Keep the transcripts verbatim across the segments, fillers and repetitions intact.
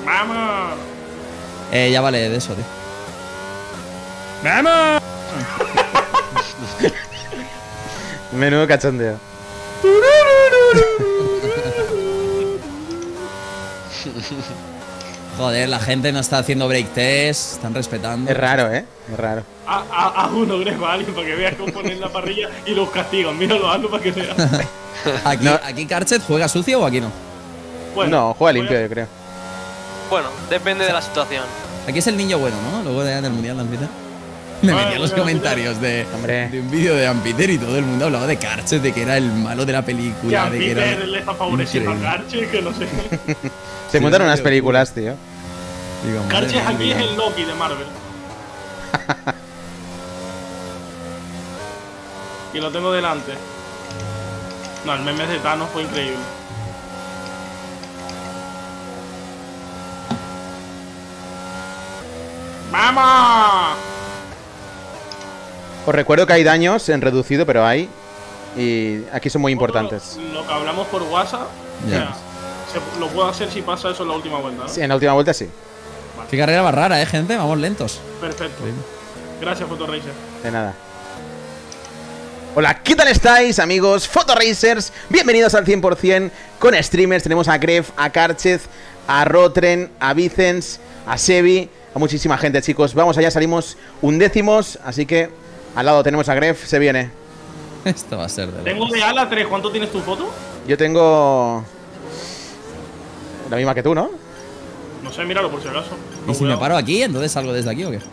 ¡Vamos! Eh, ya vale de eso, tío. ¡Vamos! Menudo cachondeo. Joder, la gente no está haciendo break test, están respetando. Es raro, ¿eh? Es raro. A, a, a uno, Grego, a alguien para que veas cómo ponen la parrilla y los castigan. Míralo, hazlo para que veas. Aquí, No. aquí Karchet juega sucio o aquí no. Bueno, No, juega limpio, yo creo. Bueno, depende de la situación. Aquí es el niño bueno, ¿no? Luego de, del mundial de Ampiter. Me Ah, metí en los bueno, comentarios de, Hombre. de un vídeo de Ampiter y todo el mundo hablaba de Karchet, de que era el malo de la que película, a de que era. Peter le está favoreciendo a Increíble. Garche, que no sé. Se Sí, montan unas tío, películas, tío. Digo, madre Garche mía, aquí digo. es el Loki de Marvel. Y lo tengo delante. No, el meme de Thanos fue increíble. ¡Vamos! Os recuerdo que hay daños en reducido, pero hay. Y aquí son muy importantes. Lo, lo que hablamos por WhatsApp, Ya. o sea, se- lo puedo hacer si pasa eso en la última vuelta, ¿no? Sí, en la última vuelta sí. Qué carrera más rara, eh, gente. Vamos lentos. Perfecto. Gracias, Fotoracer. De nada. Hola, ¿qué tal estáis, amigos Fotoracers? Bienvenidos al cien por cien con streamers. Tenemos a Gref, a Karchet, a Rotren, a Vicens, a Sebi, a muchísima gente, chicos. Vamos allá, salimos undécimos, así que al lado tenemos a Gref, se viene. Esto va a ser de Tengo locos. de ala tres. ¿Cuánto tienes tu foto? Yo tengo la misma que tú, ¿no? No sé, míralo por si acaso. ¿Y si me Cuidado. paro aquí, entonces salgo desde aquí o qué?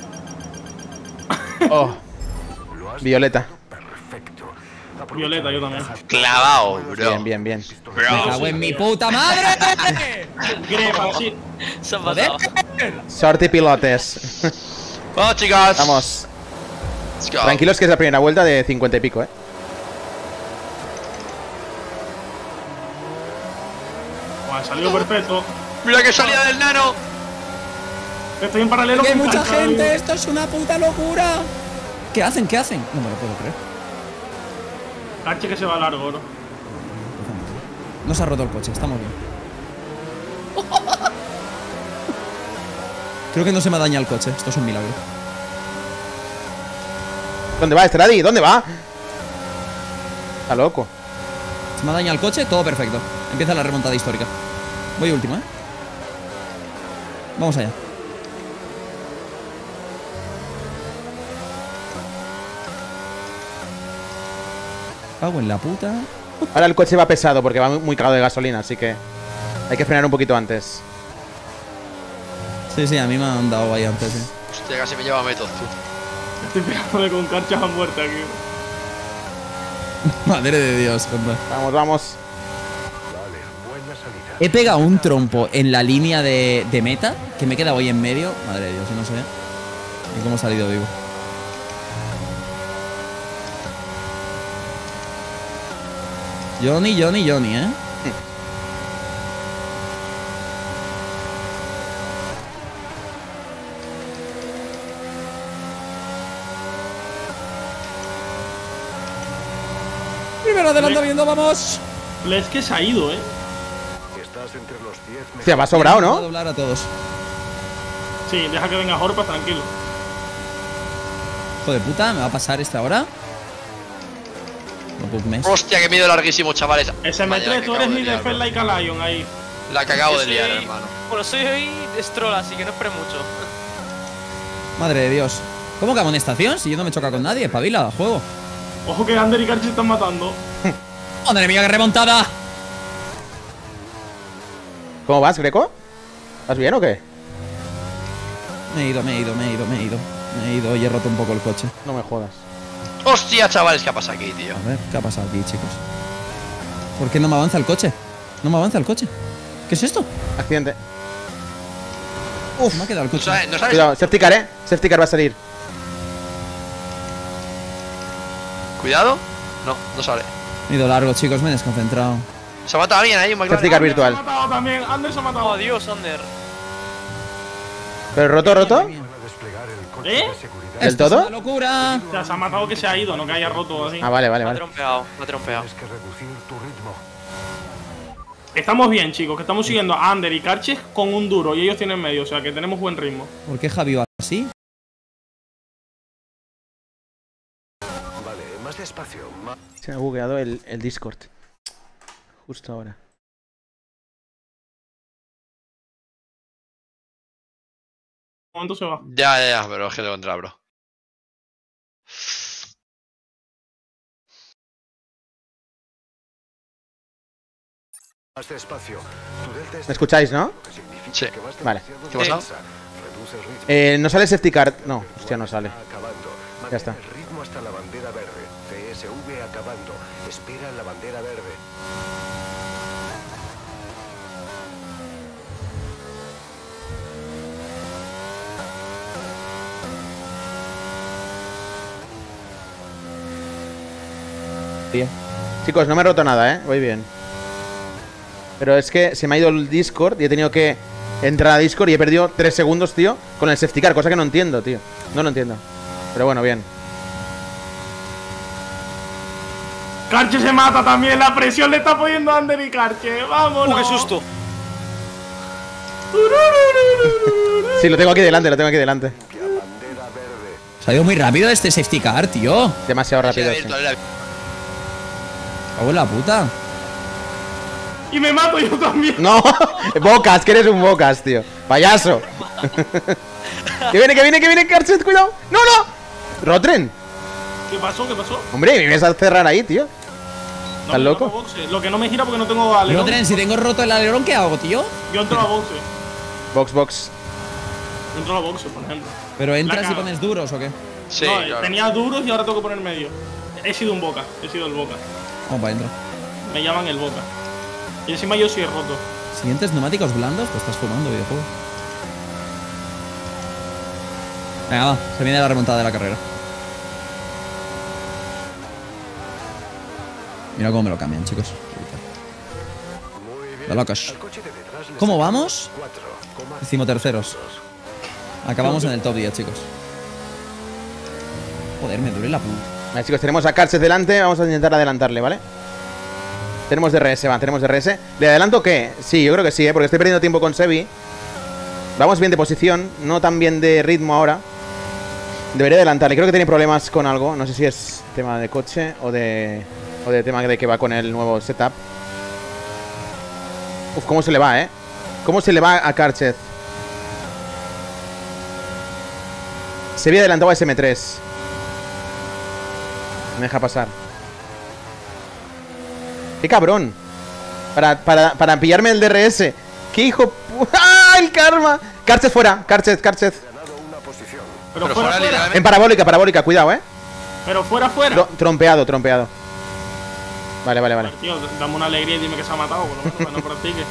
Oh, Violeta. Violeta, yo también. Clavado, bro. Bien, bien, bien. ¡Me cago en mi puta madre! Grefa, sí. Se han Joder. pasado. Sorte pilotes. Vamos, chicos. Vamos. Let's go. Tranquilos que es la primera vuelta de cincuenta y pico, ¿eh? Buah, salió perfecto. Mira que salida del nano. Estoy en paralelo ¡Que hay con mucha Kanka, gente! amigo. ¡Esto es una puta locura! ¿Qué hacen? ¿Qué hacen? No me lo puedo creer. Garche que se va largo, bro. No se ha roto el coche, estamos bien. Creo que no se me ha dañado el coche, esto es un milagro. ¿Dónde va, Estradi? ¿Dónde va? Está loco. Se me ha dañado el coche, todo perfecto. Empieza la remontada histórica. Voy último, ¿eh? Vamos allá. Cago en la puta. Ahora el coche va pesado porque va muy cargado de gasolina, así que hay que frenar un poquito antes. Sí, sí, a mí me han dado ahí antes, ¿eh? Hostia, casi me lleva a Metos, tú. Estoy pegándole con carchas a muerte aquí. Madre de Dios, compa. Vamos, vamos. He pegado un trompo en la línea de, de meta que me he quedado ahí en medio. Madre de Dios, yo no sé ni cómo he salido vivo. Johnny, Johnny, Johnny, ¿eh? Primero adelantamiento, vamos. Es que se ha ido, eh. Hostia, va sobrado, Vamos a ¿no? doblar a todos. Sí, deja que venga Horpas, tranquilo. Hijo de puta, ¿me va a pasar esta hora? No puedo mes. Hostia, que miedo larguísimo, chavales. S M Vaya, tres, que tú eres acabo de mi liar, Defend bro. Like a Lion ahí. La que acabo Yo de liar, soy- hermano. Bueno, soy hoy de Stroll, así que no esperes mucho. Madre de Dios. ¿Cómo que amonestación? Si yo no me choca con nadie, espabila, juego. Ojo que Ander y Garche se están matando. ¡Madre mía, qué remontada! ¿Cómo vas, Greco? ¿Vas bien o qué? Me he ido, me he ido, me he ido, me he ido. Me he ido y he roto un poco el coche. No me jodas. Hostia, chavales, ¿qué ha pasado aquí, tío? A ver, ¿qué ha pasado aquí, chicos? ¿Por qué no me avanza el coche? No me avanza el coche. ¿Qué es esto? Accidente. Uf, me ha quedado el ¿No coche. sabes? ¿No sabes? Cuidado, safety car, ¿eh? Safety car va a salir. Cuidado. No, no sale. Me he ido largo, chicos, me he desconcentrado. Se ha matado alguien ahí, un Safety McLaren. car Se ha virtual. matado también. Ander se ha matado. Oh, Dios, Ander. ¿Pero roto, roto? Madre mía. ¿Eh? ¿Del Esto es todo? una locura! O sea, se ha matado que se ha ido, no que haya roto así. Ah, vale, vale, Me ha vale. trompeado, me ha trompeado. Estamos bien, chicos, que estamos siguiendo a Ander y Karchev con un duro y ellos tienen medio, o sea que tenemos buen ritmo. ¿Por qué Javi va así? Vale, más despacio. Más... Se me ha bugueado el, el Discord. Justo ahora. Un momento se va. Ya, ya, ya, pero es que tengo que entrar, bro. Más despacio. Tu delta es ¿Me escucháis, no? lo que significa Sí. que vas Vale. demasiado ¿Qué pasa? deprisa. Reduce el ritmo. Eh, no sale safety car. No, hostia, no sale. Acabando. Mantén Ya está. el ritmo hasta la bandera verde. C S V acabando. Espera la bandera verde. Bien. Chicos, no me he roto nada, ¿eh? Voy bien. Pero es que se me ha ido el Discord y he tenido que entrar a Discord y he perdido tres segundos, tío, con el safety car, cosa que no entiendo, tío. No lo entiendo. Pero bueno, bien. Karchev se mata también, la presión le está poniendo a Ander y Karchev. ¡Vámonos! ¡Uh, qué susto! Sí, lo tengo aquí delante, lo tengo aquí delante. Limpia bandera verde. Se ha ido muy rápido este safety car, tío. Demasiado Sí, rápido, era sí. virtual, era- Cago en la puta. Y me mato yo también. No, Bocas, que eres un Bocas, tío. Payaso. Que viene, que viene, que viene, Karchev, cuidado. No, no. Rotren. ¿Qué pasó? ¿Qué pasó? Hombre, me vienes a cerrar ahí, tío. No, ¿Estás yo loco? entro a boxe. Lo que no me gira porque no tengo alerón. Rotren, si tengo roto el alerón, ¿qué hago, tío? Yo entro a boxe. Box, box. Yo entro a boxe, por ejemplo. ¿Pero entras La y cago. pones duros o qué? Sí, no, claro. tenía duros y ahora tengo que poner medio. He sido un boca, he sido el boca. Vamos para adentro. Me llaman el boca. Y encima yo soy el roto. Siguientes neumáticos blandos, te estás fumando, videojuego. Venga, va, se viene la remontada de la carrera. Mira cómo me lo cambian, chicos. Muy bien. De locos. Al coche de detrás le ¿Cómo sacas vamos? cuatro coma Decimoterceros. segundos. Acabamos en el top diez, chicos. Joder, me duele la puta. Vale, chicos, tenemos a Karchev delante. Vamos a intentar adelantarle, ¿vale? Tenemos D R S, va, tenemos D R S. ¿Le adelanto qué? Sí, yo creo que sí, ¿eh? Porque estoy perdiendo tiempo con Sebi. Vamos bien de posición, no tan bien de ritmo ahora. Debería adelantarle. Creo que tiene problemas con algo. No sé si es tema de coche o de... O de tema de que va con el nuevo setup. Uf, cómo se le va, ¿eh? Cómo se le va a Karchev. Sebi adelantado a S M tres. Me deja pasar. ¡Qué cabrón! Para, para, para pillarme el D R S. ¡Qué hijo! pu- ¡Ah! ¡El karma! Karchev fuera. Karchev, Karchev. Ganado una posición. Pero, Pero fuera, fuera, fuera. literalmente. En parabólica, parabólica. Cuidado, eh. Pero fuera, fuera. Tro- trompeado, trompeado. Vale, vale, vale. Tío, dame una alegría y dime que se ha matado, por lo menos, para no practique.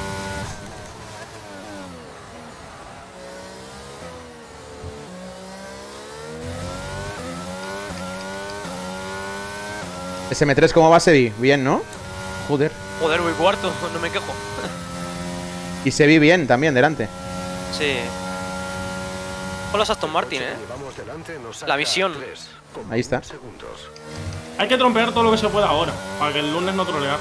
S M tres, ¿cómo va Sebi? Bien, ¿no? Joder. Joder, voy cuarto, no me quejo. Y Sebi bien también, delante. Sí. Hola, Aston Martin, eh. Llevamos delante, nos saca La visión. tres coma Ahí está. uno segundos. Hay que trompear todo lo que se pueda ahora, para que el lunes no trolear.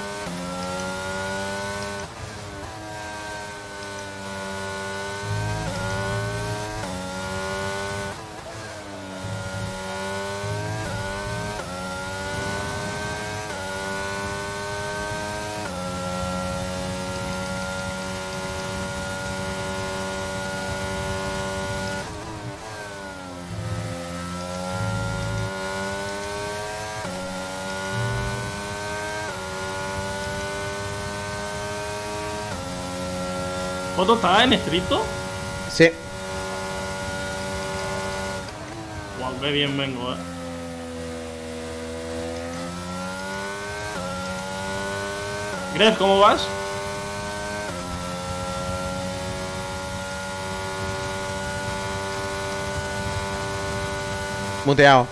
¿Foto está en estricto? Sí. Guau, qué bien vengo, eh. Gref, ¿cómo vas? Muteado.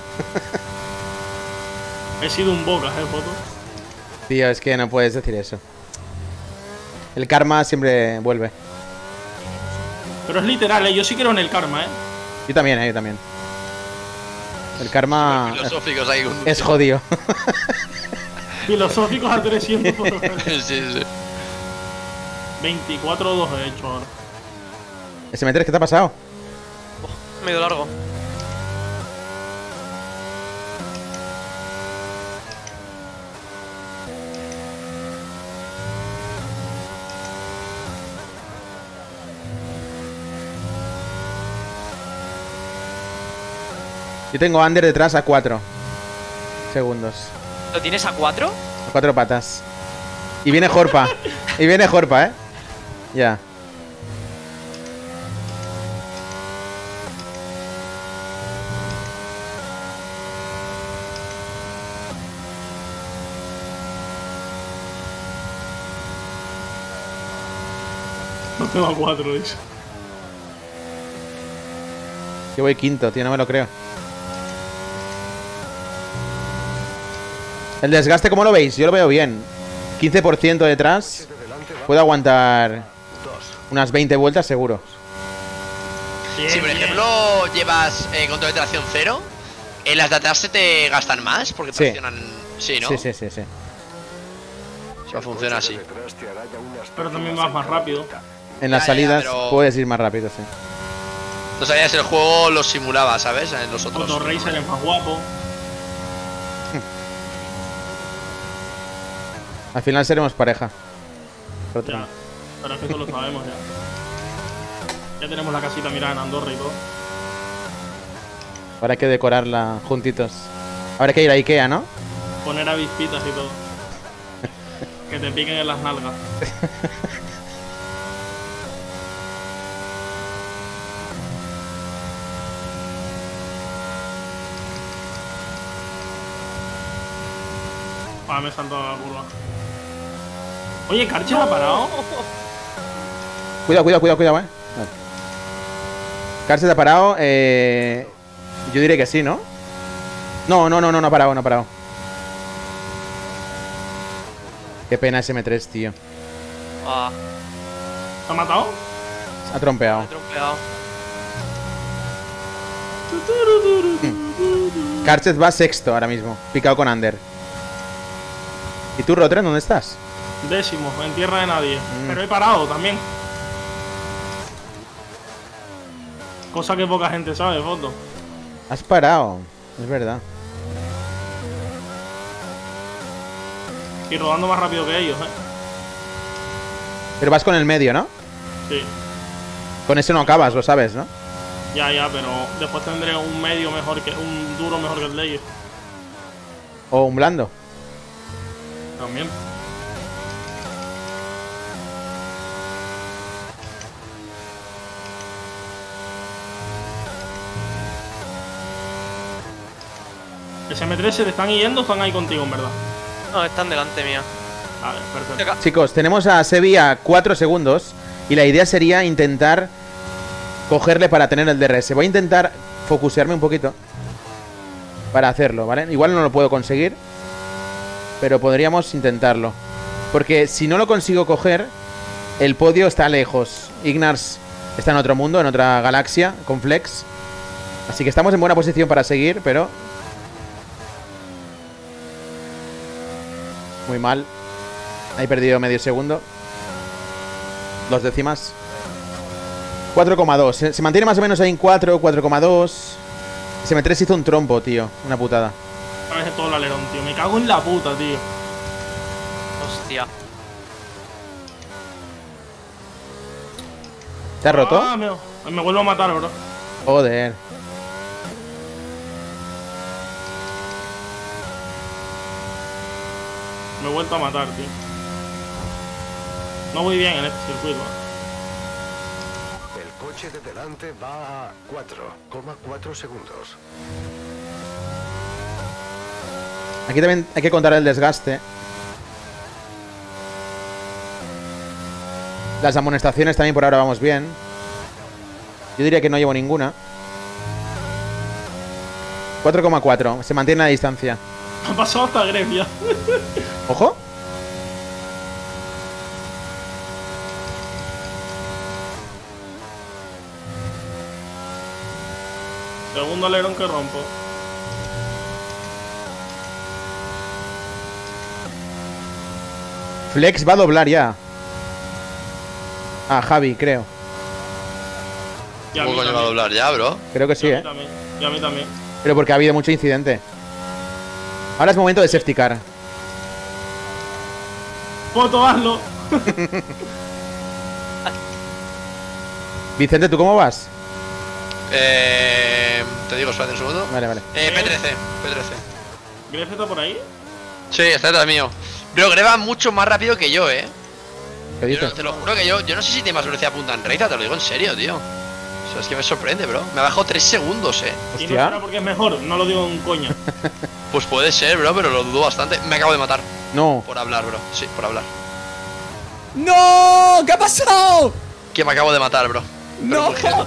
He sido un bocas, eh, foto. Tío, es que no puedes decir eso. El karma siempre vuelve. Pero es literal, eh. Yo sí creo en el karma, eh. Yo también, eh, yo también. El karma Filosóficos ahí. un- es jodido. Filosóficos a trescientos por lo menos. Sí, sí. veinticuatro dos he hecho ahora. S M tres, ¿qué te ha pasado? Medio largo. Yo tengo under detrás a cuatro segundos. ¿Lo tienes a cuatro? A cuatro patas. Y viene Jorpa. Y viene Jorpa, ¿eh? Ya. No tengo a cuatro, dicho. Yo voy quinto, tío, no me lo creo. El desgaste, ¿cómo lo veis? Yo lo veo bien. quince por ciento detrás. Puedo aguantar unas veinte vueltas seguro. Bien, Si por bien. ejemplo llevas eh, control de tracción cero, ¿en las de atrás se te gastan más? Porque Sí. traccionan. Sí, ¿no? Sí, sí, sí, sí. Eso funciona así. Pero también vas más rápido. En las Ya, ya, salidas pero- puedes ir más rápido, sí. No sabías, el juego lo simulaba, ¿sabes? En los otros. Auto Racer es más guapo. Al final seremos pareja. Ya. Pero es que eso lo sabemos ya. Ya tenemos la casita mirada en Andorra y todo. Ahora hay que decorarla juntitos. Ahora hay que ir a Ikea, ¿no? Poner avispitas y todo. Que te piquen en las nalgas. Ah, me he saltado la curva. Oye, Karcher ha parado. Cuidado, cuidado, cuidado, cuidado, eh. Vale. Cárcel ha parado. Eh... Yo diré que sí, ¿no? No, no, no, no, no ha parado, no ha parado. Qué pena S M tres, tío. Ah, ¿Te ha matado? Ha trompeado. me he trompeado. Karchez va sexto ahora mismo, picado con Under. ¿Y tú, Rotren, dónde estás? Décimo, en tierra de nadie. Pero he parado también. Cosa que poca gente sabe, foto. Has parado, es verdad. Y rodando más rápido que ellos, eh. Pero vas con el medio, ¿no? Sí. Con ese no acabas, lo sabes, ¿no? Ya, ya, pero después tendré un medio mejor que. Un duro mejor que el de ellos. O un blando. También. S M tres se te están yendo o están ahí contigo, en verdad. No, están delante mía. Vale, perfecto. Acá. Chicos, tenemos a Sebi a cuatro segundos. Y la idea sería intentar cogerle para tener el D R S. Voy a intentar focusearme un poquito para hacerlo, ¿vale? Igual no lo puedo conseguir, pero podríamos intentarlo. Porque si no lo consigo coger, el podio está lejos. Ignars está en otro mundo, en otra galaxia, con Flex. Así que estamos en buena posición para seguir, pero... Muy mal. He perdido medio segundo. Dos décimas. cuatro coma dos. Se, se mantiene más o menos ahí en cuatro, cuatro coma dos. S M tres hizo un trompo, tío. Una putada. Parece todo el alerón, tío. Me cago en la puta, tío. Hostia. ¿Te has roto? Ah, me, me vuelvo a matar, bro. Joder. Me he vuelto a matar, tío. No voy bien en este circuito. El coche de delante va a cuatro coma cuatro segundos. Aquí también hay que contar el desgaste. Las amonestaciones también por ahora vamos bien. Yo diría que no llevo ninguna. cuatro coma cuatro. Se mantiene la distancia. Ha pasado hasta Grecia. Ojo. Segundo alerón que rompo. Flex va a doblar ya. Ah, Javi, creo. Y a ¿Cómo mí coño va a también. doblar ya, bro? Creo que sí, Y a mí ¿eh? también. Y a mí también. Pero porque ha habido mucho incidente. Ahora es momento de safety car. Foto, hazlo. Vicente, ¿tú cómo vas? Eh, te digo, espérate un segundo. Vale, vale. Eh, P trece, P trece. ¿Gref está por ahí? Sí, está detrás mío. Bro, Gref va mucho más rápido que yo, eh. ¿Qué Yo no- dices? te lo juro que yo, yo no sé si tiene más velocidad punta en recta, te lo digo en serio, tío. O sea, es que me sorprende, bro. Me ha bajado tres segundos, eh. Y no Hostia. será porque es mejor, no lo digo en coña. Pues puede ser, bro, pero lo dudo bastante. Me acabo de matar No. por hablar, bro. Sí, por hablar. ¡No! ¿Qué ha pasado? Que me acabo de matar, bro. Pero ¡No! muy heavy.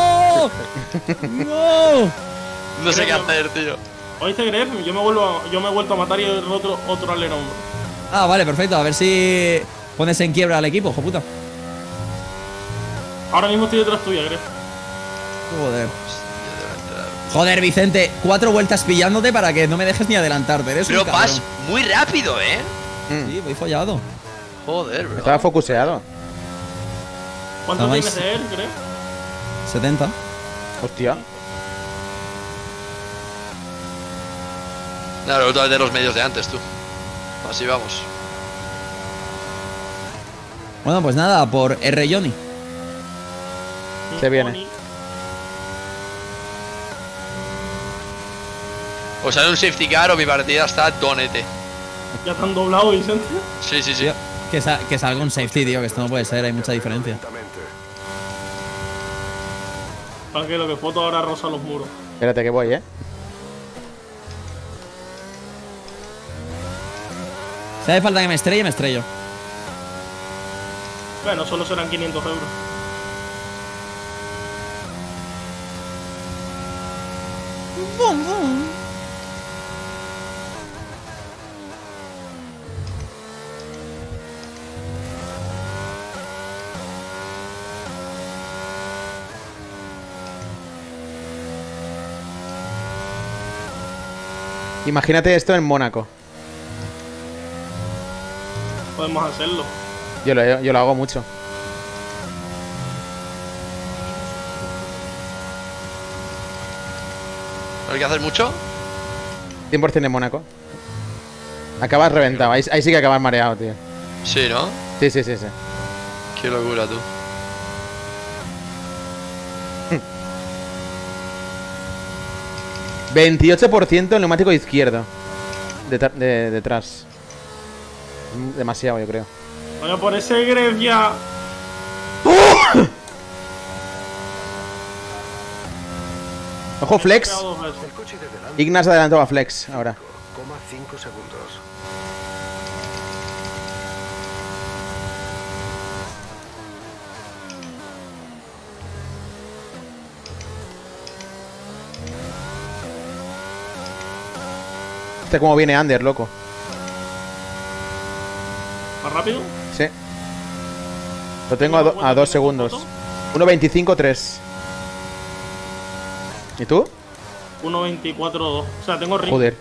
¡No! No sé qué Creo que- hacer, tío. ¿Oíste, Gref? Yo me, vuelvo a- yo me he vuelto a matar y he roto otro alerón. Ah, vale, perfecto. A ver si pones en quiebra al equipo, hijo puta. Ahora mismo estoy detrás tuya, Gref. Joder. Joder, Vicente, cuatro vueltas pillándote para que no me dejes ni adelantarte. Eres Pero un cabrón. vas muy rápido, eh. Mm. Sí, voy follado. Joder, bro. Estaba focuseado. ¿Cuánto Estabais- tienes de él, Gref? setenta. Hostia. Claro, otra vez de los medios de antes, tú. Así vamos. Bueno, pues nada, por R. Johnny. Se viene. Pony. O sale un safety car o mi partida está donete. Ya te han doblado, Vicente. Sí, sí, sí. Tío, que, sa- que salga un safety, tío, que esto no puede ser, hay mucha diferencia. Lentamente. Tranquilo, que foto ahora rosa los muros. Espérate que voy, ¿eh? Si hace falta que me estrelle, me estrello. Bueno, solo serán quinientos euros. Imagínate esto en Mónaco. Podemos hacerlo. Yo lo, yo lo hago mucho. ¿No hay que hacer mucho? cien por cien en Mónaco. Acabas reventado. Ahí, ahí sí que acabas mareado, tío. Sí, ¿no? Sí, sí, sí, sí. Qué locura, tú. veintiocho por ciento el neumático izquierdo. Detra- de- detrás. Mm, Demasiado, yo creo. Oye, por ese Gref ya. Ojo, Flex. Pegado dos veces. El coche de delante. Ignas adelantó a Flex ahora. Coma cinco segundos. Este cómo viene Under, loco. ¿Más rápido? Sí. Lo tengo a, do- a dos segundos. uno veinticinco tres. ¿Y tú? uno veinticuatro dos. O sea, tengo ring. Joder.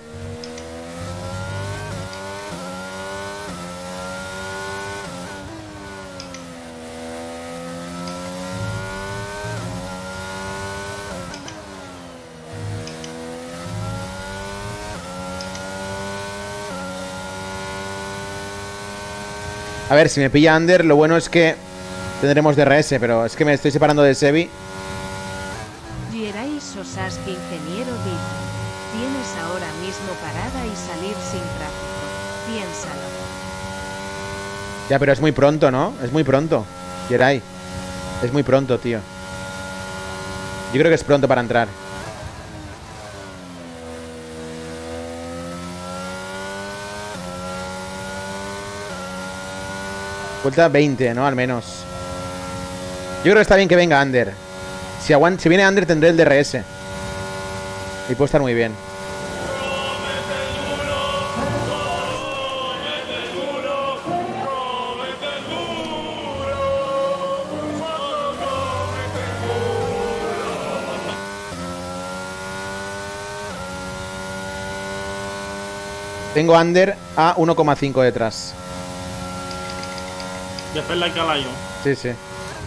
A ver, si me pilla Under, lo bueno es que tendremos D R S, pero es que me estoy separando de Sebi. Geray Sosaski, ingeniero, dice: tienes ahora mismo parada y salir sin tráfico. Piénsalo. Ya, pero es muy pronto, ¿no? Es muy pronto. Geray. Es muy pronto, tío. Yo creo que es pronto para entrar. Vuelta veinte, ¿no? Al menos. Yo creo que está bien que venga Under. Si, aguant si viene Under tendré el D R S. Y puede estar muy bien. Tengo Under a uno coma cinco detrás. Después like a Lion. Sí, sí.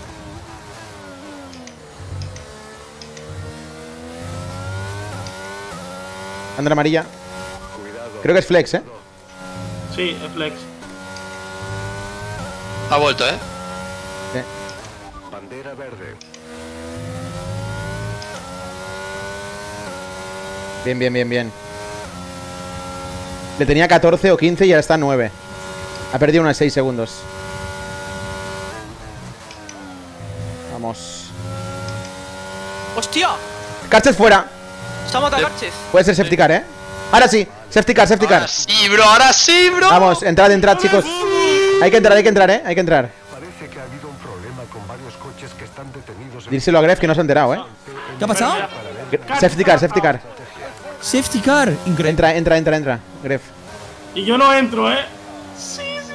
Bandera amarilla. Cuidado. Creo que es flex, ¿eh? Sí, es flex. Ha vuelto, ¿eh? Bandera verde. Bien, bien, bien, bien. Le tenía catorce o quince y ahora está nueve. Ha perdido unos seis segundos. Vamos. ¡Hostia! Carches fuera. Se ha matado a Carches. Puede ser safety car, ¿eh? Ahora sí, safety car, safety car. Ahora sí, bro, ahora sí, bro. Vamos, entrad, entrad, chicos. Hay que entrar, hay que entrar, ¿eh? Hay que entrar. Parece que ha habido un problema con varios coches que están detenidos en Dírselo a Gref que no se ha enterado, ¿eh? ¿Qué ha pasado? Safety car, safety car. Safety car. Increíble. Entra, entra, entra, entra. Gref. Y yo no entro, ¿eh? Sí, sí.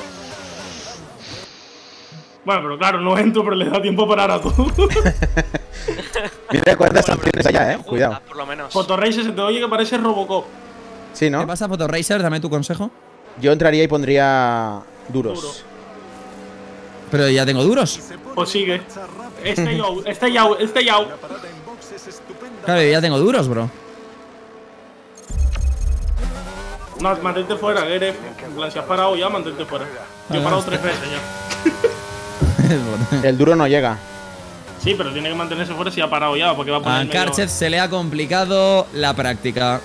Bueno, pero claro, no entro, pero le da tiempo a parar a todo. Mira cuántas sanciones allá, ¿eh? Cuidado. Ah, por lo menos. Fotorracer se te oye que parece Robocop. Sí, ¿Qué ¿no? pasa, Fotorracer? Dame tu consejo. Yo entraría y pondría duros. Duro. Pero ya tengo duros. Pues sigue. Stay out, stay out, stay out. Claro, yo ya tengo duros, bro. No, mantente fuera, Geref. En plan, si has parado ya, mantente fuera. Yo he parado tres veces ya. El duro no llega. Sí, pero tiene que mantenerse fuera si ha parado ya, porque va a poner. A medio- Carchet se le ha complicado la práctica.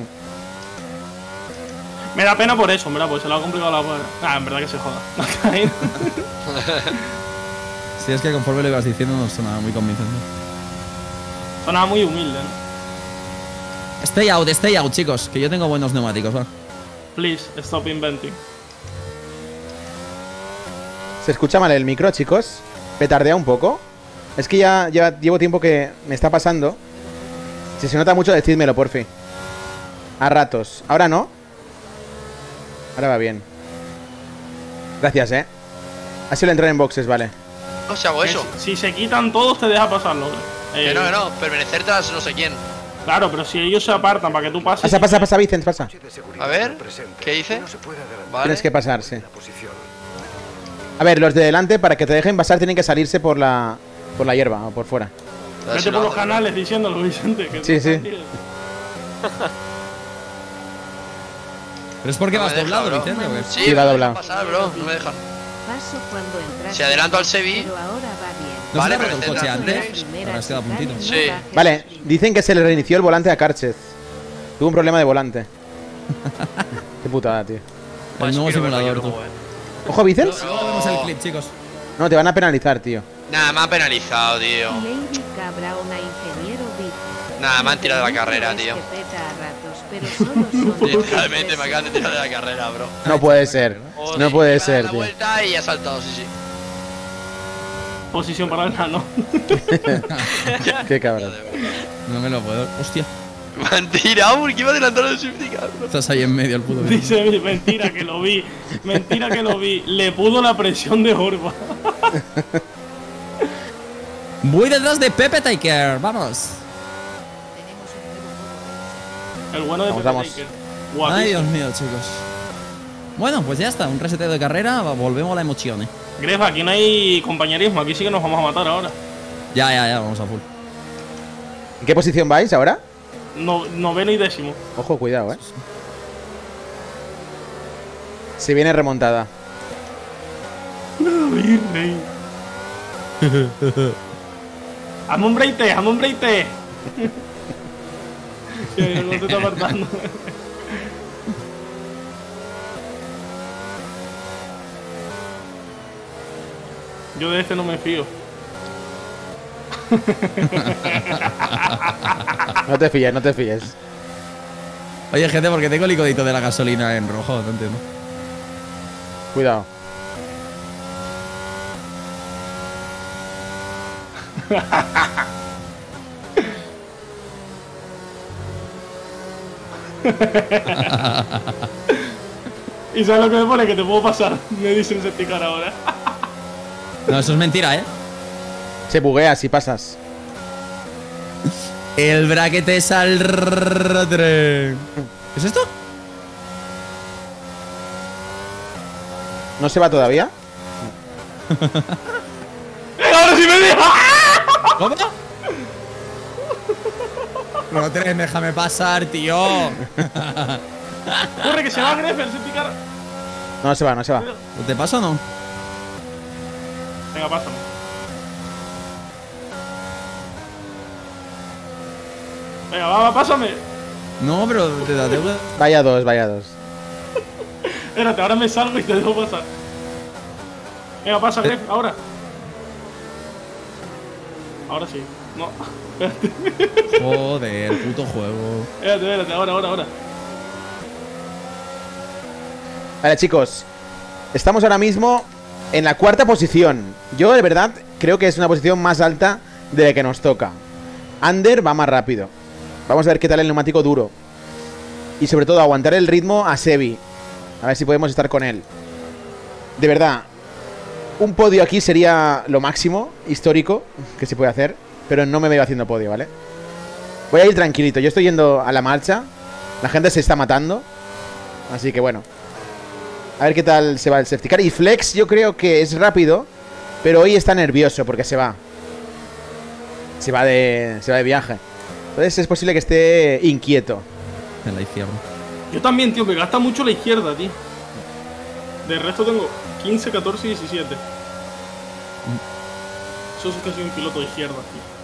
Me da pena por eso, mira, pues se lo ha complicado la. Ah, en verdad que se joda. Si es que conforme lo ibas diciendo no sonaba muy convincente. Sonaba muy humilde, ¿no? Stay out, stay out, chicos. Que yo tengo buenos neumáticos, va. Please, stop inventing. ¿Se escucha mal el micro, chicos? ¿Petardea un poco? Es que ya, ya llevo tiempo que me está pasando. Si se nota mucho, decídmelo, porfi. A ratos. ¿Ahora no? Ahora va bien. Gracias, eh. Ha sido el entrar en boxes, vale. No se hago eso. Si se quitan todos, te deja pasarlo. Eh, Que no, que no. Permanecer tras no sé quién. Claro, pero si ellos se apartan para que tú pases. Pasa, pasa, pasa, Vicens, pasa. de seguridad A ver, presente. ¿qué dice? No se puede adelantar Vale. Tienes que pasar, sí. la posición. A ver, los de delante, para que te dejen pasar, tienen que salirse por la por la hierba o por fuera. A ver Vete si por lo los hace, canales diciéndolo, Vicente. Que Sí, tú sí. también. Pero es porque No me vas deja, doblado, bro. Vicente, ¿o qué? Sí, Sí, me va dejan doblado. pasar, bro. No me dejan. Paso cuando entras. Si adelanto al Sevi. Pero ahora va bien. ¿No Vale, se te ha roto el pero coche está- antes? Ahora has quedado a puntito. Sí. Vale, dicen que se le reinició el volante a Carchez. Tuvo un problema de volante. Qué putada, tío. El nuevo Quiero verlo simulador, yo tú. luego, eh. ¿Ojo, Vicens? Luego vemos el clip, chicos. No, te van a penalizar, tío. Nada, me ha penalizado, tío. Lady Cabra, una ingeniero dice. Nada, me han tirado de la carrera, tío. Que peta a ratos, pero solo son Literalmente me acaban de tirar de la carrera, bro. No puede ser. Joder, No puede me ha dado ser, la tío. vuelta y ha saltado, sí, sí. Posición para el nano. Qué cabrón. No me lo puedo. Hostia. Me han tirado porque iba a adelantar el safety car, bro. Estás ahí en medio, el puto. vídeo. Dice, mentira que lo vi. Mentira que lo vi. Le pudo la presión de Orba. Voy detrás de Pepe Taker. Vamos. El bueno de Vamos, Pepe vamos. Taker. Ay, Guapísimo. Dios mío, chicos. Bueno, pues ya está. Un reseteo de carrera. va, Volvemos a la emoción, eh. Gref, aquí no hay compañerismo. Aquí sí que nos vamos a matar ahora. Ya, ya, ya. Vamos a full. ¿En qué posición vais ahora? No, noveno y décimo. Ojo, cuidado, eh. Se viene remontada. Virrey. Hazme un breite, hazme un breite. Sí, no te está apartando. Yo de este no me fío. No te fíes, no te fíes. Oye, gente, porque tengo el icodito de la gasolina en rojo. No entiendo. Cuidado. ¿Y sabes lo que me pone? Que te puedo pasar. Me dicen Septicar ahora. No, eso es mentira, eh. Se buguea si pasas. El braquete saldré. ¿Qué es esto? ¿No se va todavía? ¡Eh, ahora sí me deja! ¿Cómo? Rotren, déjame pasar, tío. Corre, que se va Gref, el safety car. No, no se va, no se va. ¿Te pasa o no? Venga, pásame. Venga, va, va, pásame. No, pero te da deuda. Vaya dos, vaya dos. Espérate, ahora me salgo y te dejo pasar. Venga, pasa, Gref, ahora. Ahora sí. No. Espérate. Joder, puto juego. Espérate, espérate, ahora, ahora, ahora. Vale, chicos. Estamos ahora mismo en la cuarta posición. Yo, de verdad, creo que es una posición más alta de la que nos toca. Ander va más rápido. Vamos a ver qué tal el neumático duro. Y sobre todo, aguantar el ritmo a Sebi. A ver si podemos estar con él. De verdad, un podio aquí sería lo máximo histórico que se puede hacer. Pero no me veo haciendo podio, ¿vale? Voy a ir tranquilito. Yo estoy yendo a la marcha. La gente se está matando. Así que bueno. A ver qué tal se va el safety car. Y Flex yo creo que es rápido, pero hoy está nervioso porque se va. Se va de, se va de viaje. Entonces es posible que esté inquieto. En la izquierda. Yo también, tío, me gasta mucho la izquierda, tío. De resto tengo quince, catorce y diecisiete. Eso es que soy un piloto de izquierda, tío.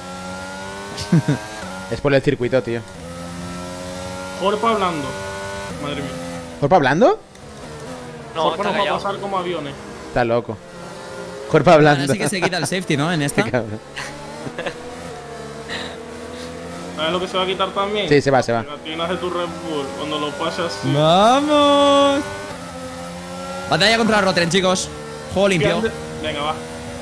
Es por el circuito, tío. Jorpa hablando. Madre mía. ¿Jorpa hablando? No, Jorpa está nos va a callado. pasar como aviones. Está loco. Jorpa hablando. Ahora sí que se quita el safety, ¿no? En esta. Cabrón. ¿Sabes lo que se va a quitar también? Sí, se va, se va. Gatinas de tu Red Bull. Cuando lo pases así. ¡Vamos! Batalla contra Rotren, chicos. Juego limpio. Venga, va.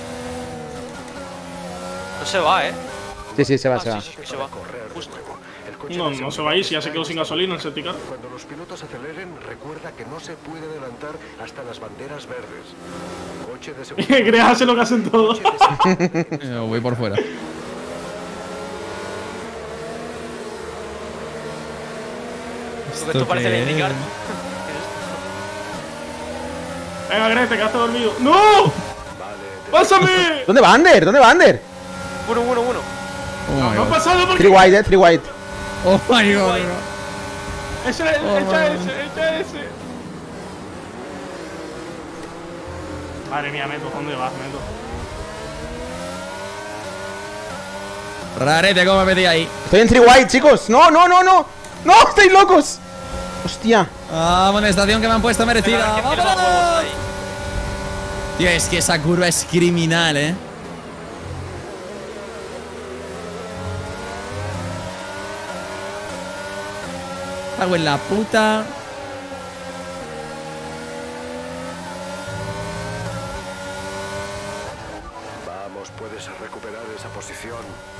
No se va, eh. Sí, sí, se va, Ah, se va. sí, sí, se va. Correr de Justo. nuevo. El coche No, de no se seguridad va a ir si ya se está quedó sin gasolina el safety car. Cuando los pilotos aceleren, recuerda que no se puede adelantar hasta las banderas verdes. Coche de seguridad. Crea, hace lo que hacen todos. Coche de seguridad. Eh, voy por fuera. Porque esto parece el indicar. Venga, Gref, te quedaste dormido. ¡No! Vale, de- ¡Pásame! ¿Dónde va Ander? ¿Dónde va Ander? Uno, uno, uno. Oh No, my no ha god. pasado porque. Three white, eh, three white. Oh my god. Echa, Oh, echa man. ese, echa ese. Madre mía, Meto, ¿dónde vas, Meto? Rarete, ¿cómo me metí ahí? Estoy en three white, chicos. No, no, no, no. ¡No! ¡Estáis locos! Hostia. Ah, amonestación que me han puesto merecida. Venga, que tiene más huevos ¡Vámonos! ahí. Tío, es que esa curva es criminal, eh. Cago en la puta. Vamos, puedes recuperar esa posición.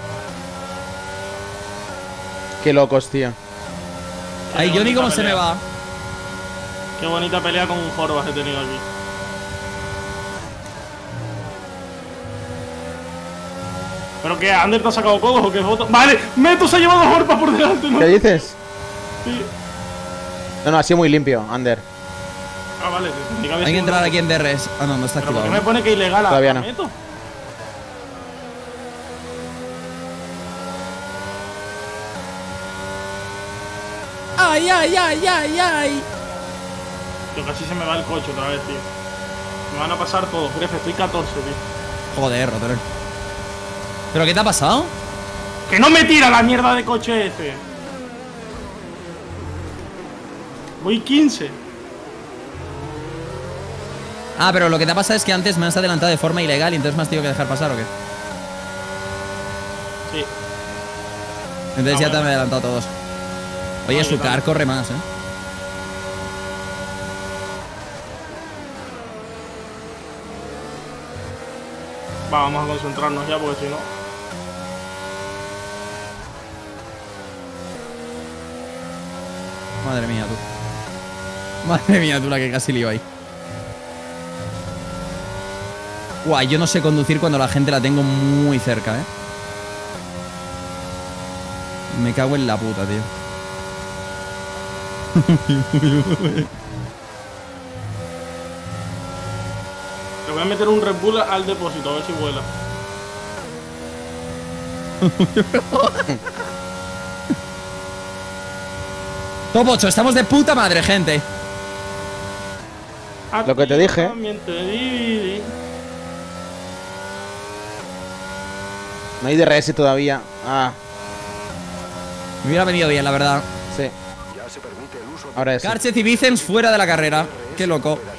Qué locos, tío. Ay, Qué Johnny, bonita ¿cómo se me pelea. va? Qué bonita pelea con un Jorbas he tenido aquí. ¿Pero qué? ¿Ander te ha sacado codos o qué foto? Vale, Meto se ha llevado a Jorpa por delante, ¿no? ¿Qué dices? Sí. No, no, ha sido muy limpio, Ander. Ah, vale. tenía haber Hay que sido entrar un- aquí en D R S. Ah, no, no está ¿Pero por activado. qué me ¿no? pone que ilegal a Todavía a no. Meto? Ay, ay, ay, ay, ay. Yo casi se me va el coche otra vez, tío. Me van a pasar todos. Gref, estoy catorce, tío. Joder, Rotor. ¿Pero qué te ha pasado? ¡Que no me tira la mierda de coche ese! Voy quince. Ah, pero lo que te ha pasado es que antes me has adelantado de forma ilegal y entonces me has tenido que dejar pasar, ¿o qué? Sí. Entonces Ah, ya bueno. te han adelantado todos. Oye, Vale, su vale. car corre más, ¿eh? Va, vamos a concentrarnos ya porque si no. Madre mía, tú. Madre mía, tú la que casi lío ahí. Guay, yo no sé conducir cuando la gente la tengo muy cerca, ¿eh? Me cago en la puta, tío. Le voy a meter un Red Bull al depósito, a ver si vuela. Top ocho, estamos de puta madre, gente. Lo que te dije. También te di. No hay D R S todavía. Ah, Me hubiera venido bien, la verdad. sí. Ya se permite el uso de Ahora es. Carchez y Vicens fuera de la carrera. Qué loco. operativo.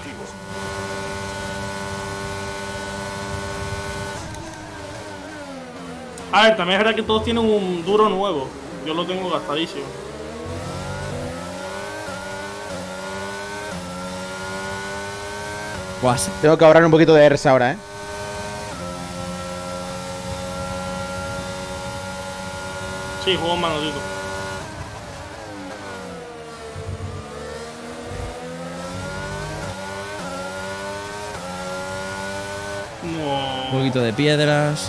A ver, también es verdad que todos tienen un duro nuevo. Yo lo tengo gastadísimo. Guas. Tengo que ahorrar un poquito de D R S ahora, eh. Sí, juego manotito. Un No. poquito de piedras.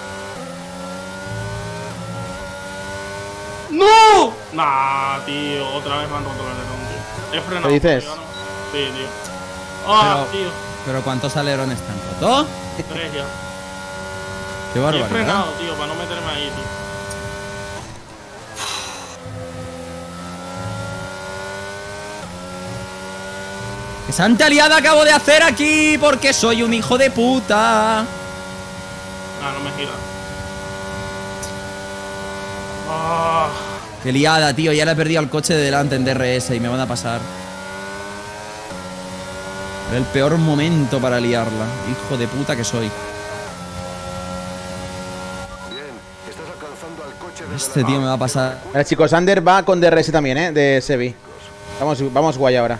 ¡No! Nah, tío, otra vez me han roto el alerón, tío. He frenado. ¿Qué dices? tío, ¿no? Sí, tío. Ah, Pero- tío. Pero ¿cuántos alerones están rotos? Tres ya. Qué Y he barbaridad. frenado, tío, para no meterme ahí, tío. ¡Qué santa liada acabo de hacer aquí! Porque soy un hijo de puta. Ah, no me gira. Ah. Qué liada, tío. Ya le he perdido al coche de delante en D R S y me van a pasar. Era el peor momento para liarla. Hijo de puta que soy. Bien, estás alcanzando al coche de Este tío me va a pasar. Vale, chicos, Ander va con D R S también, eh. De Sevi. Vamos, vamos guay ahora.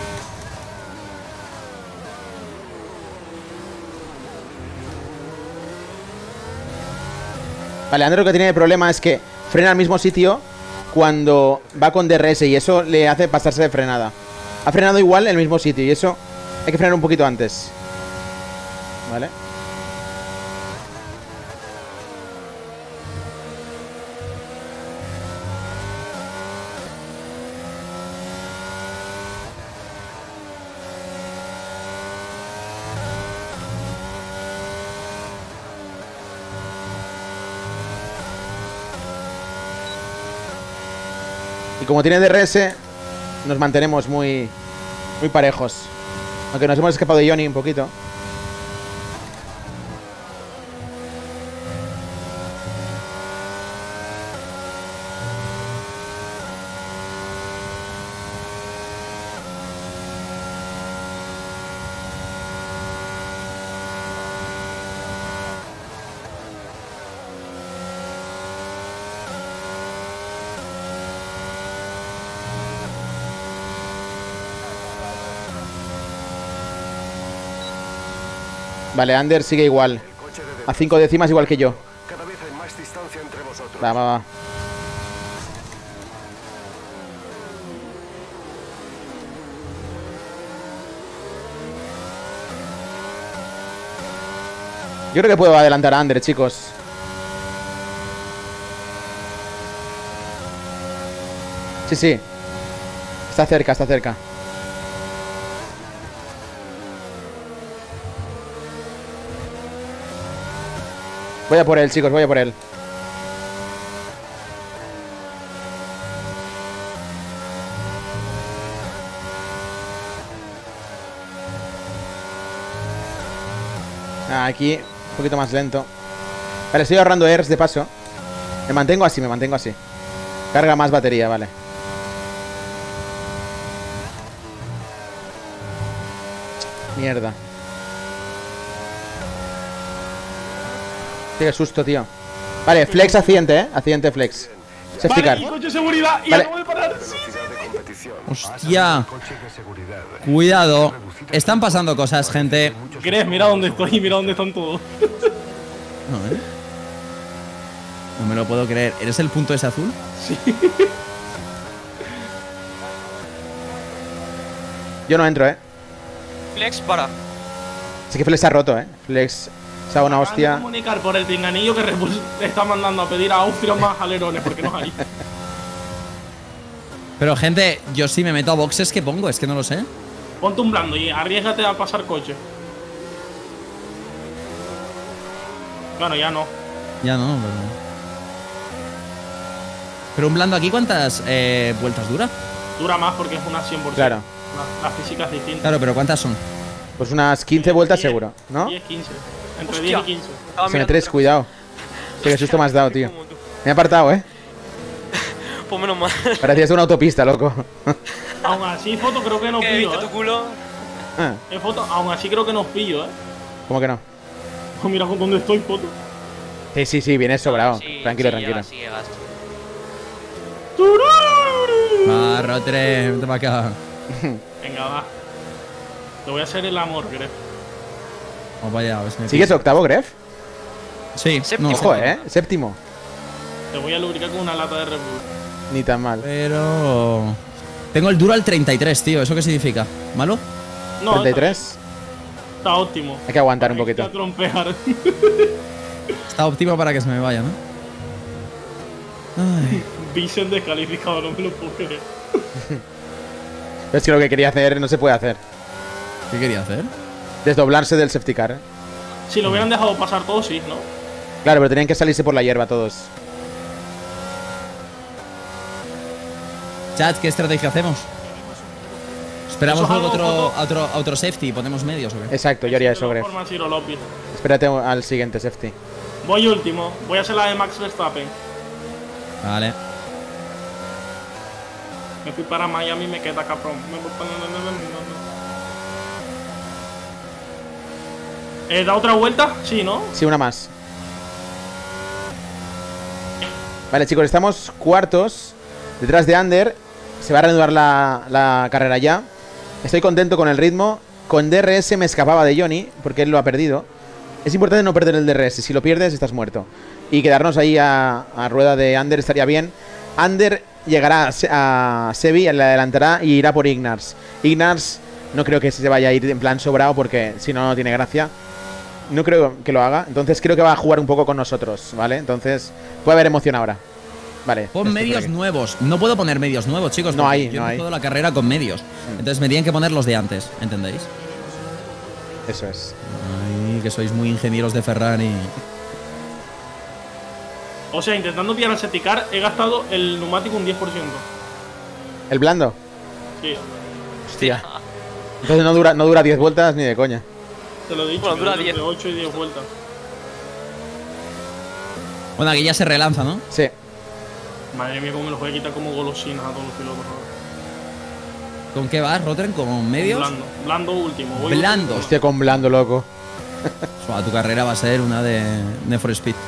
Vale, Ander lo que tiene de problema es que frena al mismo sitio cuando va con D R S y eso le hace pasarse de frenada. Ha frenado igual en el mismo sitio y eso hay que frenar un poquito antes. Vale. Y como tiene D R S, nos mantenemos muy, muy parejos. Aunque nos hemos escapado de Johnny un poquito. Vale, Ander sigue igual. El coche de A cinco décimas igual que yo. Cada vez hay más distancia entre vosotros. Va, va, va. Yo creo que puedo adelantar a Ander, chicos. Sí, sí. Está cerca, está cerca. Voy a por él, chicos, voy a por él. Ah, aquí, un poquito más lento. Vale, estoy ahorrando E R S de paso. Me mantengo así, me mantengo así. Carga más batería, vale. Mierda. Tío, qué susto, tío. Vale, flex accidente, eh. Accidente flex. Safety car. Vale, y coche de seguridad. Y Vale. acabo de parar. Sí, Velocidad de competición. Hostia. Coche de seguridad. Cuidado. Están pasando cosas, gente. ¿Crees? Mira dónde estoy, mira dónde están todos. No, ¿eh? No me lo puedo creer. ¿Eres el punto ese azul? Yo no entro, eh. Flex, para. Así que Flex se ha roto, eh. Flex se ha dado una Acaban de hostia. comunicar por el pinganillo que Red Bull está mandando a pedir a Austria más alerones porque no hay. Pero, gente, yo si me meto a boxes, ¿qué pongo? Es que no lo sé. Ponte un blando y arriesgate a pasar coche. Bueno, ya no. Ya no, pero... Pero un blando aquí, ¿cuántas eh, vueltas dura? Dura más porque es una cien por ciento. Claro. La, la física es distinta. Claro, pero ¿cuántas son? Pues unas quince vueltas diez, seguro, ¿no? diez, quince. Entre Hostia. diez y quince. Estaba M mirando tres, otra cuidado. Sí, qué susto me has dado, tío. Como tú. Me he apartado, ¿eh? Pues menos mal. Parecías una autopista, loco. Aún así, foto creo que nos Que he pillo, visto tu ¿eh? culo. Ah, En foto, aún así creo que nos pillo, ¿eh? ¿cómo que no? Oh, mira con dónde estoy, foto. Sí, sí, sí, vienes sobrado. Sí, Tranquilo, sí, tranquilo. llegas, sí, llegas. Ah, Rotre, vente para acá. Venga, va. Te voy a hacer el amor, Gref. Vamos para allá, a ver si me ¿Sigues octavo, Gref? Sí, Séptimo. no, Ojo, séptimo. ¿eh? Séptimo. Te voy a lubricar con una lata de Red Bull. Ni tan mal. Pero... Tengo el duro al treinta y tres, tío. ¿Eso qué significa? ¿Malo? No, treinta y tres. Está, está óptimo. Hay que aguantar un Hay que poquito. trompear. Está óptimo para que se me vaya, ¿no? Ay. Vision descalificado, no me lo puedo creer. Es que lo que quería hacer no se puede hacer. ¿Qué quería hacer? Desdoblarse del safety car, ¿eh? Si lo hubieran dejado pasar todos, sí, ¿no? Claro, pero tenían que salirse por la hierba todos. Chat, ¿qué estrategia hacemos? ¿Esperamos Eso es luego algo, otro, foto. a otro, a otro safety y ponemos medios o qué? Exacto, yo haría eso, De Gref. todas formas, Ciro López. Espérate al siguiente safety. Voy último. Voy a hacer la de Max Verstappen. Vale. Me fui para Miami y me queda cabrón. Me voy para... Eh, ¿Da otra vuelta? Sí, ¿no? Sí, una más. Vale, chicos, estamos cuartos. Detrás de Ander. Se va a reanudar la, la carrera ya. Estoy contento con el ritmo. Con D R S me escapaba de Johnny, porque él lo ha perdido. Es importante no perder el D R S. Si lo pierdes, estás muerto. Y quedarnos ahí a, a rueda de Ander estaría bien. Ander llegará a, Se- a Sevi, le adelantará y irá por Ignars. Ignars no creo que se vaya a ir en plan sobrado, porque si no, no tiene gracia. No creo que lo haga. Entonces creo que va a jugar un poco con nosotros, ¿vale? Entonces puede haber emoción ahora. Vale. Pon esto medios por aquí. nuevos. No puedo poner medios nuevos, chicos. No porque hay, yo no he hay. empezado la carrera con medios. Entonces me tienen que poner los de antes, ¿entendéis? Eso es. Ay, que sois muy ingenieros de Ferrari. O sea, intentando pillar el safety car, he gastado el neumático un diez por ciento. ¿El blando? Sí, Hostia. Entonces no dura, no dura diez vueltas ni de coña. te lo he dicho. Bueno, que dura entre diez. ocho y diez vueltas. Bueno, aquí ya se relanza, ¿no? Sí. Madre mía, cómo me los voy a quitar como golosinas a todos los pilotos. ahora. ¿Con qué vas, Rotren? ¿Con medios? Blando. Blando último. Voy Blando. último. Hostia, con blando, loco. Suá, tu carrera va a ser una de Need for Speed.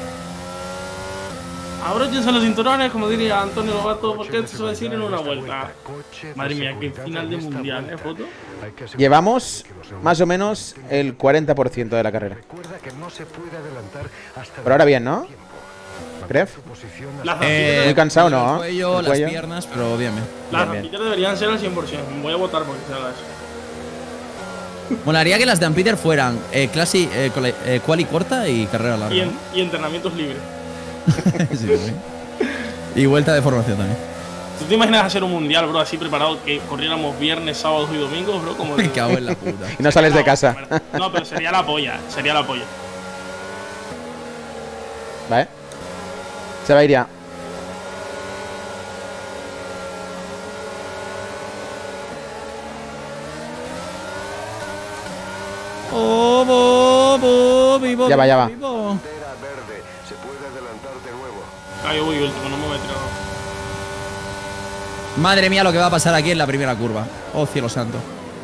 Abróchense los cinturones, como diría Antonio Lobato, porque esto se va a decir en una vuelta. Madre mía, qué final de mundial, ¿eh, foto? Llevamos más o menos el cuarenta por ciento de la carrera. Recuerda que no se puede adelantar hasta Pero ahora bien, ¿no? Gref. Las Eh, Muy cansado, el ¿no? cuello, El las cuello. piernas, pero bien, bien. Las bien, bien. Peter deberían ser al cien por ciento. Voy a votar porque se haga eso. Molaría que las de Peter fueran eh, clase, eh, cole- eh, quali corta y carrera larga. Y, en- y entrenamientos libres. Sí, sí. Y vuelta de formación también. ¿Tú te imaginas hacer un mundial, bro, así preparado que corriéramos viernes, sábados y domingos, bro? Como Me cago en la puta. Y no sales de casa. No, pero sería la polla. Sería la polla. Vale. Se va a ir ya. Oh, bo, bo, vivo, Ya va, ya va. vivo. Bandera verde. Se puede adelantar de nuevo. Ah, yo voy último, no me voy a tirar. Madre mía, lo que va a pasar aquí en la primera curva. Oh, cielo santo.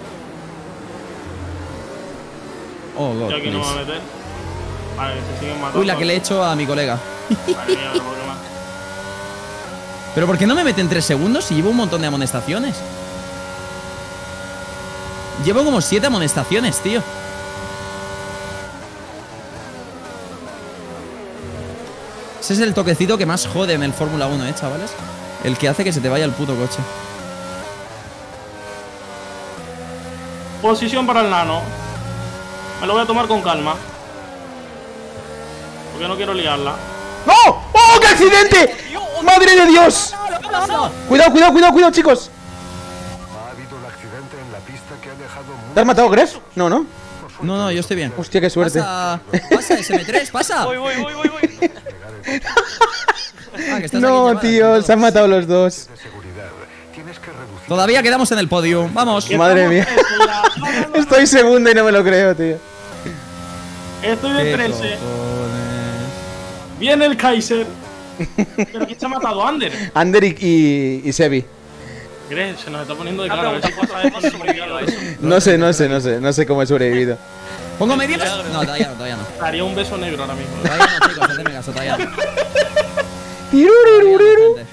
Oh, God, Yo aquí no me voy a please. meter. Vale, que se siguen matando. Uy, la que le he hecho a mi colega. Madre mía, bro, qué más. ¿Pero por qué no me meten tres segundos si llevo un montón de amonestaciones? Llevo como siete amonestaciones, tío. Ese es el toquecito que más jode en el Fórmula uno, ¿eh, chavales? El que hace que se te vaya el puto coche. Posición para el nano. Me lo voy a tomar con calma. Porque no quiero liarla. ¡No! ¡Oh, qué accidente! ¡Madre de Dios! Cuidado, cuidado, cuidado, cuidado, chicos. Ha habido un accidente en la pista que ha dejado ¿Te has matado, Gref? No, no. No, no, yo estoy bien. Hostia, qué suerte. Pasa, pasa, S M tres, pasa. Voy, voy, voy, voy, voy. Ah, que estás aquí No, llevada, tío, todo. se han matado los dos. De seguridad. Tienes que reducir. Todavía quedamos en el podio. Vamos. Madre mía. Estoy segundo y no me lo creo, tío. Estoy de ¿Qué trece. cojones? Viene el Kaiser. ¿Pero quién se ha matado? ¿Ander? Ander y, y, y Sebi. ¿Crees? Se nos está poniendo de Ah, cara. A ver si pasa esto. hemos sobrevivido a eso. No sé, no sé, no sé. No sé cómo he sobrevivido. ¿Pongo medios? No, todavía no, todavía no. Daría un beso negro ahora mismo. Todavía no, chicos, hacedme caso, todavía no. Tirurururu. Gente.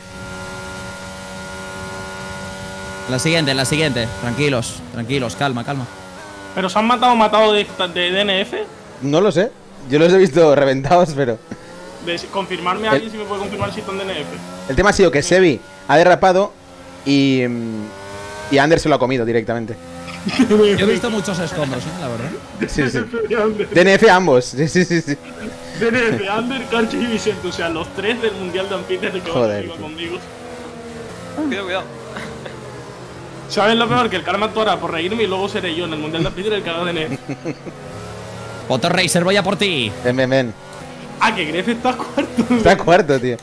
La siguiente, la siguiente. Tranquilos, tranquilos, calma, calma. ¿Pero se han matado matado de, de D N F? No lo sé. Yo los he visto reventados, pero. De confirmarme a alguien si me puede confirmar si están D N F. El tema ha sido que Sebi ha derrapado y. mm, Y Ander se lo ha comido directamente. Yo he visto muchos escombros, ¿eh? La verdad. Sí, sí. D N F ambos. Sí, sí, sí. sí. D N F, Ander, Karchi y Vicente. O sea, los tres del Mundial de Ampiter de que Joder, iba tío. conmigo. Cuidado, cuidado. ¿Sabes lo peor? Que el karma actuará por reírme y luego seré yo en el Mundial de Ampiter el que haga D N F. Poto Racer, voy a por ti. Ven, ven, ven. Ah, que Gref está cuarto. Está cuarto, tío.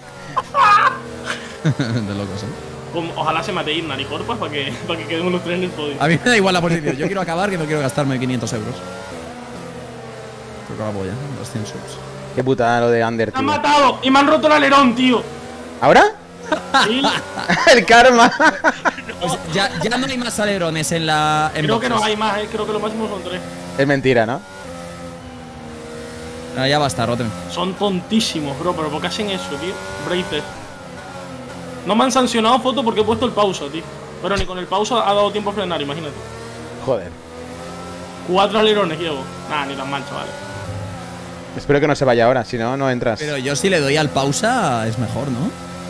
De locos, ¿eh? Como- Ojalá se mate Irnar y Corpas para que, para que quedemos los tres en el podio. A mí me da igual la posición. Yo quiero acabar que no quiero gastarme quinientos euros. Creo que la voy, ¿eh? Los cien subs. Qué putada lo de Ander, ¡Me han tío. matado! ¡Y me han roto el alerón, tío! ¿Ahora? Sí, El karma. Pues ya, ya no hay más alerones en la. En creo que no boxes. hay más, eh. Creo que lo máximo son tres. Es mentira, ¿no? Ah, ya basta, Rotten. Son tontísimos, bro. ¿Pero por qué hacen eso, tío? Braces. No me han sancionado foto porque he puesto el pausa, tío. Pero ni con el pausa ha dado tiempo a frenar, imagínate. Joder. Cuatro alerones llevo. Nah, ni tan mal, chaval. Espero que no se vaya ahora, si no, no entras. Pero yo si le doy al pausa es mejor, ¿no?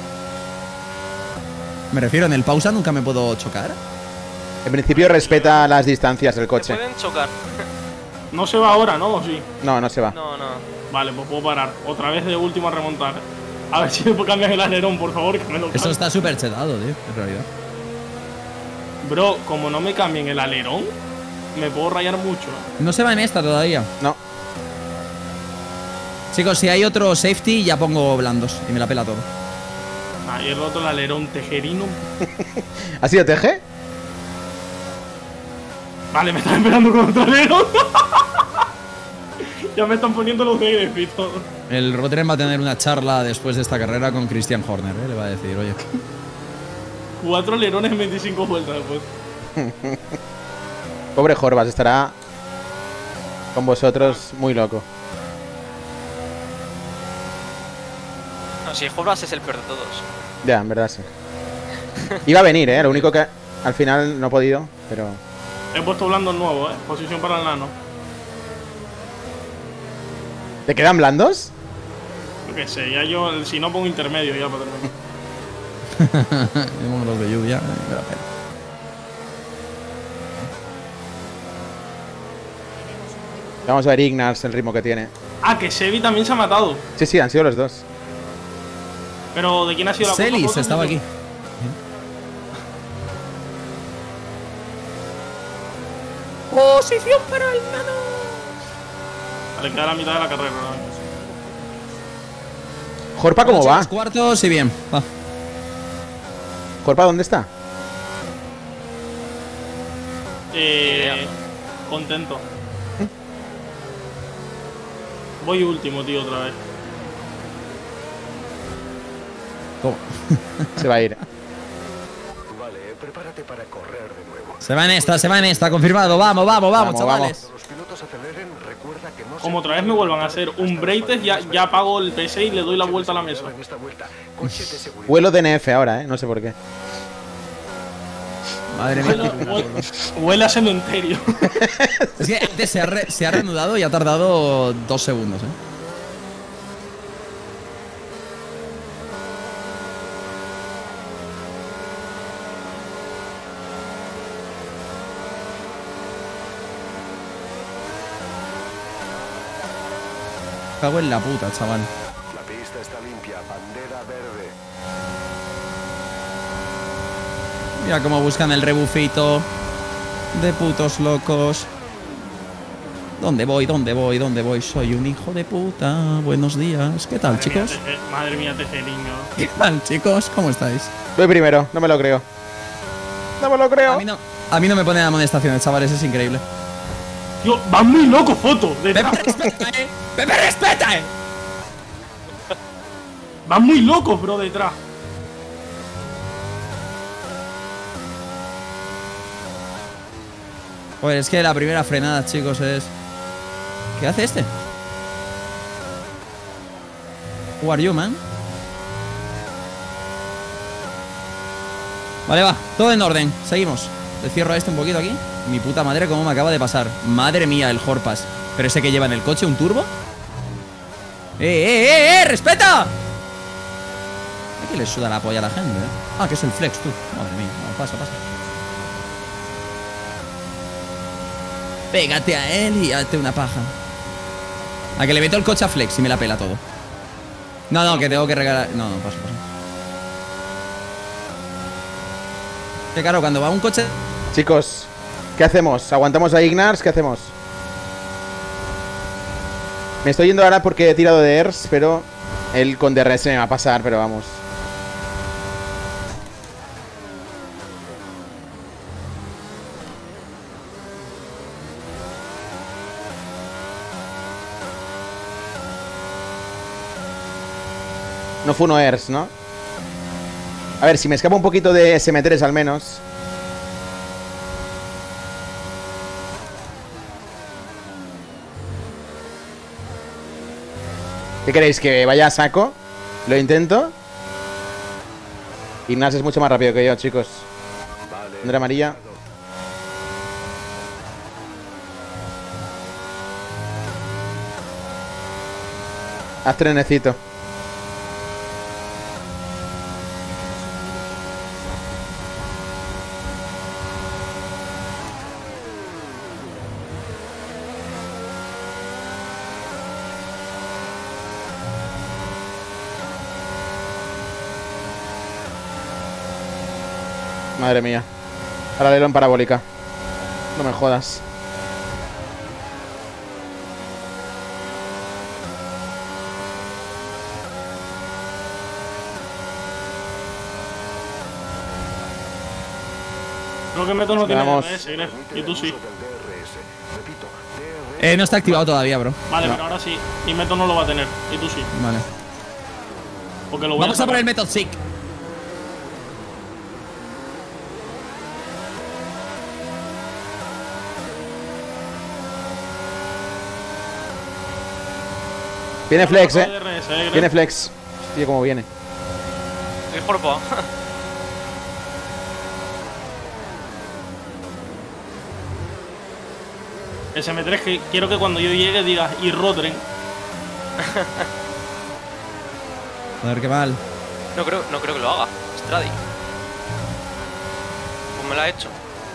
Me refiero, en el pausa nunca me puedo chocar. En principio respeta las distancias del Te coche. pueden chocar. No se va ahora, ¿no? ¿O sí? No, no se va. No, no. Vale, pues puedo parar. Otra vez de último a remontar. A ver si me cambias el alerón, por favor, que me lo Eso cambien. está súper chetado, tío, en realidad. Bro, como no me cambien el alerón, me puedo rayar mucho. No se va en esta todavía. No. Chicos, si hay otro safety, ya pongo blandos y me la pela todo. Ahí he roto el alerón tejerino. ¿Ha sido T G? Vale, me están esperando con otro alerón. Ya me están poniendo los de y todo. El Rotterdam va a tener una charla después de esta carrera con Christian Horner, ¿eh? Le va a decir, oye. Cuatro alerones en veinticinco vueltas después. Pobre Jorbas, estará con vosotros muy loco. No, si Jobras es el peor de todos. Ya, en verdad sí. Iba a venir, ¿eh? Lo único que al final no he podido, pero... He puesto blandos nuevos, eh. Posición para el nano. ¿Te quedan blandos? Yo qué sé, ya yo, si no pongo intermedio ya para terminar. Tenemos los de lluvia, eh, me da pena. Vamos a ver Ignaz, el ritmo que tiene. Ah, que Sebi también se ha matado. Sí, sí, han sido los dos. Pero ¿de quién ha sido la culpa? Celis ¿Vosotros? estaba aquí. Posición para el nano. Vale, queda la mitad de la carrera. ¿no? ¿Jorpa cómo va? Los cuartos y bien. Va. ¿Jorpa dónde está? Eh, contento. Voy último, tío, otra vez. Toma. Se va a ir. Vale, prepárate para correr de nuevo. Se va en esta, se va en esta, confirmado. Vamos, vamos, vamos, Vamos, chavales. Cuando los pilotos aceleren, recuerda que no se Como otra vez puede me vuelvan a adelantar hacer un hasta las Braces, ya, banderas ya verdes. apago el P C y le doy la vuelta a la mesa. En esta vuelta, coche de seguridad. Vuelo D N F ahora, ¿eh? No sé por qué. Madre mía. Huele, huele a cementerio. Es que antes se ha, re- se ha reanudado y ha tardado dos segundos, eh. Cago en la puta, chaval. La pista está limpia, bandera verde. Mira cómo buscan el rebufito de putos locos. ¿Dónde voy? ¿Dónde voy? ¿Dónde voy? Soy un hijo de puta. Buenos días. ¿Qué tal, Madre chicos? Mía, teje- madre mía, tejeriño. ¿Qué tal, chicos? ¿Cómo estáis? Voy primero, no me lo creo. No me lo creo. A mí no, a mí no me ponen amonestaciones, chavales, es increíble. Tío, van muy locos, foto. Detrás. ¡Pepe, respeta, eh! ¡Pepe, respeta, eh! Van muy locos, bro, detrás. Pues es que la primera frenada, chicos, es... ¿Qué hace este? Who are you, man? Vale, va, todo en orden, seguimos. Le cierro a este un poquito aquí. Mi puta madre, cómo me acaba de pasar. Madre mía, el Horpass. ¿Pero ese que lleva en el coche, un turbo? ¡Eh, eh, eh, eh! ¡Respeta! Aquí le suda la polla a la gente, ¿eh? Ah, que es el flex, tú. Madre mía, no, pasa, pasa. Pégate a él y hazte una paja. A que le meto el coche a flex y me la pela todo. No, no, que tengo que regalar... No, no, pasa, pasa. Que claro, cuando va un coche... Chicos, ¿qué hacemos? ¿Aguantamos a Ignars? ¿Qué hacemos? Me estoy yendo ahora porque he tirado de E R S, pero él con D R S me va a pasar, pero vamos. No fue uno E R S, ¿no? A ver, si me escapa un poquito de S M tres al menos. ¿Qué queréis? ¿Que vaya a saco? ¿Lo intento? Ignaz es mucho más rápido que yo, chicos. Bandera amarilla. Haz trenecito. Madre mía. Paralelo en parabólica. No me jodas. Creo que Meto no tiene Vamos. D R S, Gref. Y tú sí. Eh, no está activado todavía, bro. Vale, No. pero ahora sí. Y Meto no lo va a tener. Y tú sí. Vale. Porque lo voy Vamos a a por sacar. el Method Sick. Viene flex, Saca eh. D R S, Gref. Viene flex. Hostia, cómo viene. El cuerpo. S M tres, que quiero que cuando yo llegue digas y Rotren. Joder, qué mal. No creo, no creo que lo haga. Stradi. Pues me lo ha hecho.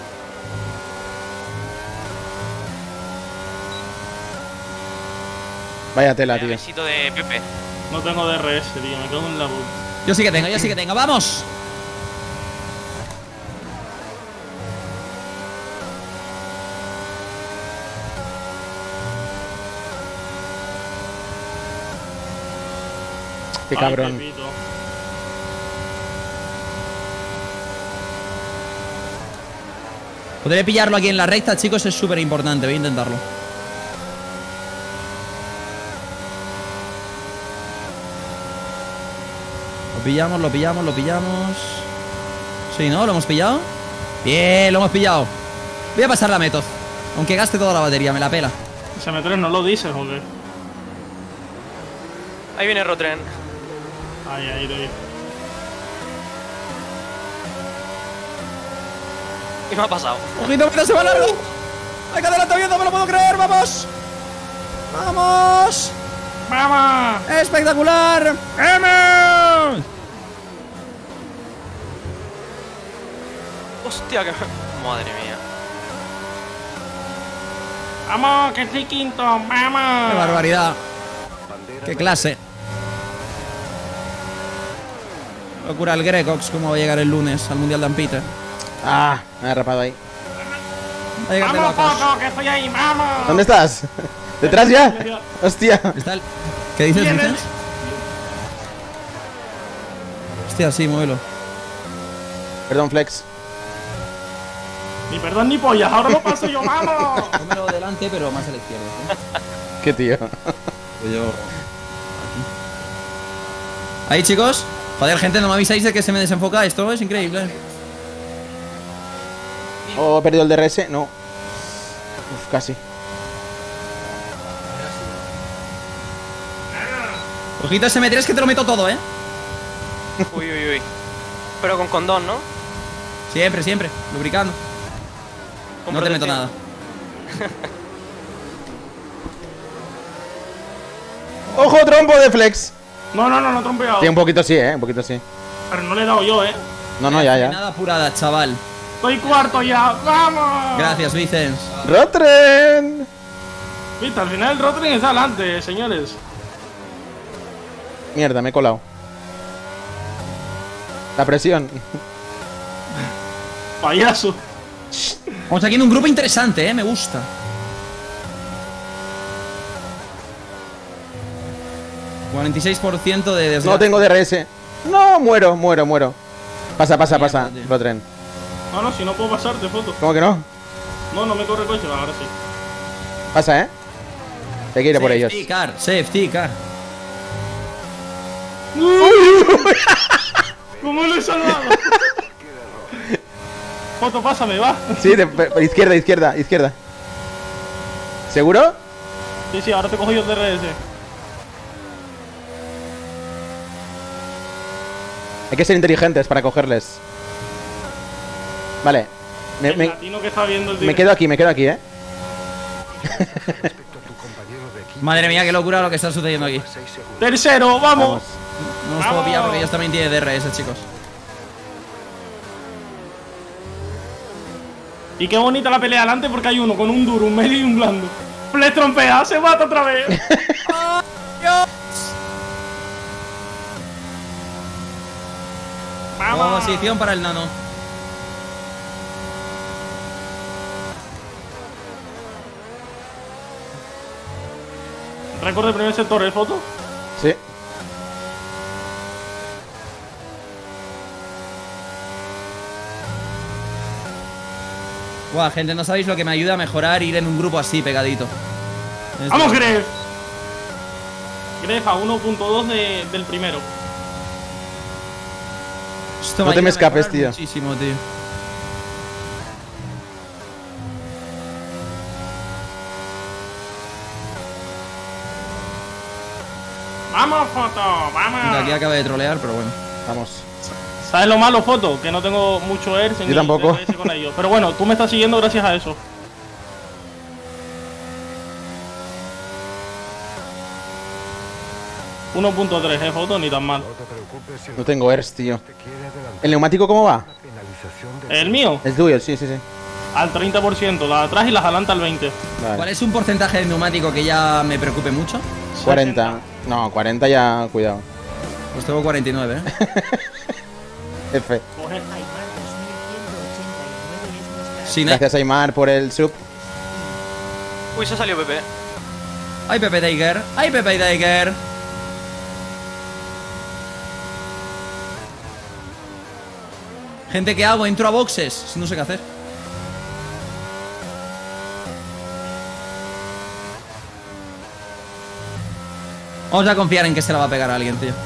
Vaya tela, Vaya tío. besito de Pepe. No tengo D R S, tío. Me cago en la puta. Yo sí que tengo, yo sí que tengo. ¡Vamos! Qué Ay, cabrón. Pepito. Poder pillarlo aquí en la recta, chicos, es súper importante. Voy a intentarlo. Lo pillamos, lo pillamos, lo pillamos. Sí, ¿no? ¿Lo hemos pillado? Bien, lo hemos pillado. Voy a pasar la Method. Aunque gaste toda la batería, me la pela. S M tres no lo dices, ¿o qué? Ahí viene Rotren. Ahí, ahí, te vi. ¿Qué me ha pasado? ¡Ojito, Method se va largo! ¡Hay que adelantamiento! ¡Me lo puedo creer! ¡Vamos! ¡Vamos! ¡Vamos! ¡Espectacular! ¡Vamos! Hostia, que. Madre mía. ¡Vamos! ¡Que estoy quinto! ¡Vamos! ¡Qué barbaridad! ¡Qué clase! Locura el Grecox, cómo va a llegar el lunes al Mundial de Ampite. Ah, me ha derrapado ahí. A llegar de ¡Vamos, locos. foto! ¡Que estoy ahí! ¡Vamos! ¿Dónde estás? ¿Detrás ya? Hostia. Está el... ¿Qué dices, ¿Quién Vicens? Hostia, sí, muévelo. Perdón, Flex. Ni perdón ni pollas, ahora lo paso yo, ¡vamos! Pónmelo delante, pero más a la izquierda. ¿eh? Qué tío. Pues yo... Aquí. Ahí, chicos. Joder, gente, no me avisáis de que se me desenfoca esto. Es increíble. Oh, he perdido el D R S. No. Uf, casi. Ojito ese M tres que te lo meto todo, ¿eh? Uy, uy, uy. Pero con condón, ¿no? Siempre, siempre. Lubricando. Con No te meto protección. nada. ¡Ojo, trompo de Flex! No, no, no, no he trompeado. Sí, un poquito sí, eh. Un poquito sí. Pero no le he dado yo, eh. No, no, ya, ya. Nada apurada, chaval. Estoy cuarto ya, ¡vamos! Gracias, Vicens. ¡Rotren! Viste, al final el Rotring está adelante, señores. Mierda, me he colado. La presión. Payaso. Vamos aquí en un grupo interesante, ¿eh? Me gusta. cuarenta y seis por ciento de desgaste. No tengo D R S. No, muero, muero, muero. Pasa, pasa, pasa. Mierda, tío. Rotren. No, no, si no puedo pasarte, foto. ¿Cómo que no? No, no me corre el coche, va, ahora sí. Pasa, ¿eh? Hay que ir a por ellos. Safety car, safety car. ¿Cómo lo he salvado? Foto, pásame, va. Sí, de, de- izquierda, izquierda, izquierda. ¿Seguro? Sí, sí, ahora te cojo yo el D R S. Hay que ser inteligentes para cogerles. Vale. Me, El me- latino que está viendo el me directo. quedo aquí, me quedo aquí, ¿eh? Respecto a tu compañero de equipo, Madre mía, qué locura lo que está sucediendo aquí. seis segundos. Tercero, vamos. Vamos. No os puedo pillar porque ellos también tienen D R S, chicos. Y qué bonita la pelea adelante porque hay uno con un duro, un medio y un blando. Flex trompea, se mata otra vez. Vamos. Posición para el nano. Récord de primer sector de foto. Sí. Buah, gente, no sabéis lo que me ayuda a mejorar ir en un grupo así, pegadito. Es ¡Vamos, de- Gref! Gref a uno punto dos de, del primero. Esto No te ayuda me a escapes, mejorar tío. Muchísimo, tío. ¡Vamos, foto! ¡Vamos! De aquí acaba de trolear, pero bueno. Vamos. ¿Sabes lo malo, foto? Que no tengo mucho air Yo tampoco. D R S con ellos. Pero bueno, tú me estás siguiendo gracias a eso. uno punto tres, eh, foto, ni tan mal. No te preocupes si el No tengo ERS, tío. te quiere adelantar. ¿El neumático cómo va? Una penalización de El mío, El tuyo, sí, sí, sí. al treinta por ciento, las de atrás y las adelante al veinte. Vale. ¿Cuál es un porcentaje de neumático que ya me preocupe mucho? cuarenta. No, cuarenta ya, cuidado. Pues tengo cuarenta y nueve, ¿eh? F. Coge. Aymar dos mil ciento ochenta y nueve es nuestra. Sin Gracias, Aymar, por el sub. Uy, se ha salido Pepe. ¡Ay, Pepe Tiger! ¡Ay, Pepe Tiger! Gente, ¿qué hago? Entro a boxes. No sé qué hacer. Vamos a confiar en que se la va a pegar a alguien, tío.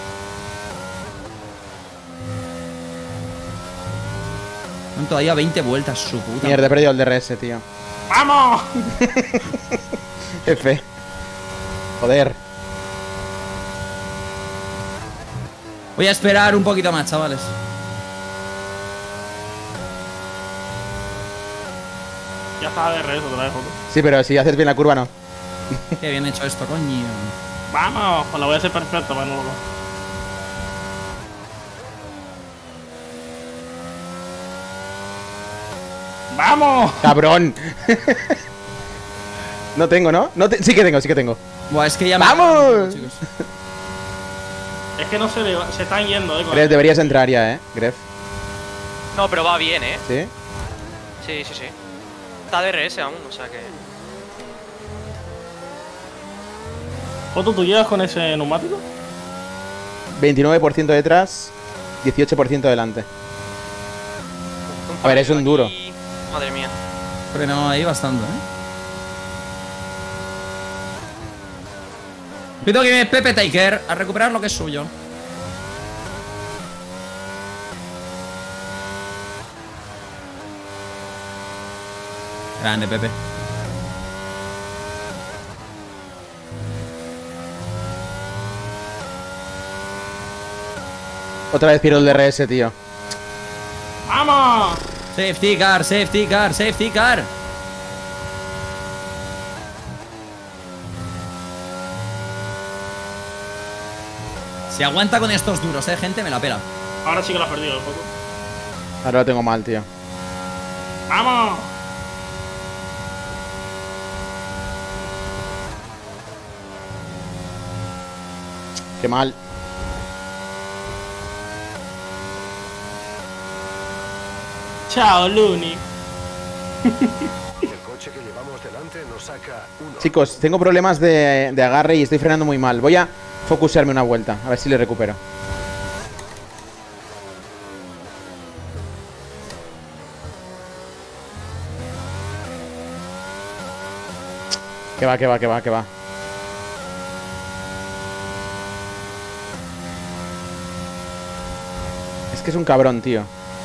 Son todavía veinte vueltas, su puta. Mierda, he perdido el D R S, tío. ¡Vamos! F. Joder. Voy a esperar un poquito más, chavales. Ya está de R S otra vez, foto. Sí, pero si haces bien la curva, no. Qué bien hecho esto, coño. ¡Vamos! Pues la voy a hacer perfecta, Manolo. ¡Vamos! ¡Cabrón! No tengo, ¿no? no te- sí que tengo, sí que tengo. Buah, es que ya me... ¡Vamos! Chicos. Es que no se le va- se están yendo, eh. con Gref, el- deberías entrar ya, ¿eh? Gref. No, pero va bien, ¿eh? ¿Sí? Sí, sí, sí. está de R S aún, o sea que. Foto, ¿tú llegas con ese neumático? veintinueve por ciento detrás, dieciocho por ciento delante. A ver, es un duro. Aquí- Madre mía. Frenado ahí bastante, ¿eh? Pido que me Pepe Taker a recuperar lo que es suyo. Grande, Pepe. Otra vez pierdo el D R S, tío. ¡Vamos! Safety car, safety car, safety car. Si aguanta con estos duros, eh, gente, me la pela. Ahora sí que lo has perdido, foto. Ahora lo tengo mal, tío. ¡Vamos! Qué mal. Chao, Looney. El coche que llevamos delante nos saca uno. Chicos, tengo problemas de, de agarre y estoy frenando muy mal. Voy a focusarme una vuelta, a ver si le recupero. Que va, que va, que va, que va. Es que es un cabrón, tío.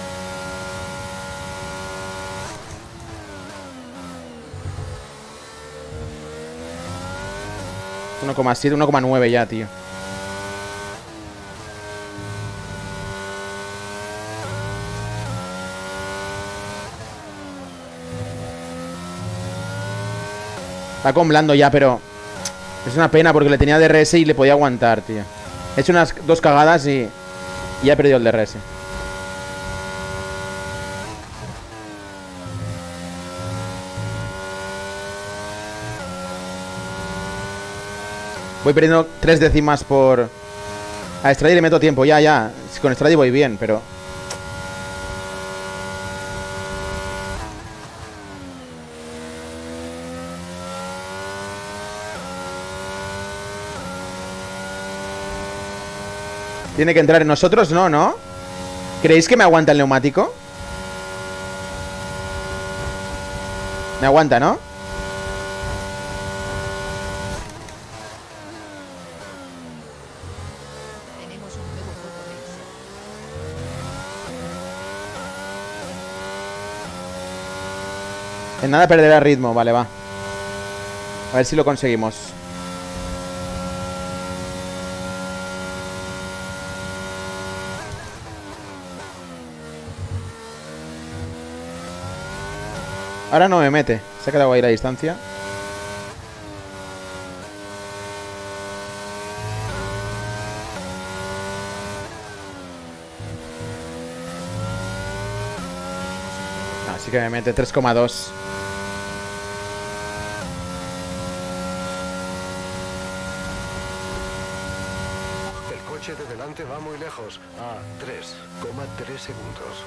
uno coma siete, uno coma nueve ya, tío. Está con blando ya, pero es una pena porque le tenía D R S y le podía aguantar, tío. He hecho unas dos cagadas y, y he perdido el D R S. Voy perdiendo tres décimas por... A Stradi le meto tiempo, ya, ya. Con Stradi voy bien, pero... Tiene que entrar en nosotros, no, ¿no? ¿Creéis que me aguanta el neumático? Me aguanta, ¿no? Tenemos un nuevo foto racer. En nada perderá ritmo, vale, va. A ver si lo conseguimos. Ahora no me mete. Se ha quedado ahí la distancia. Así que me mete tres coma dos. El coche de delante va muy lejos, a tres coma tres segundos.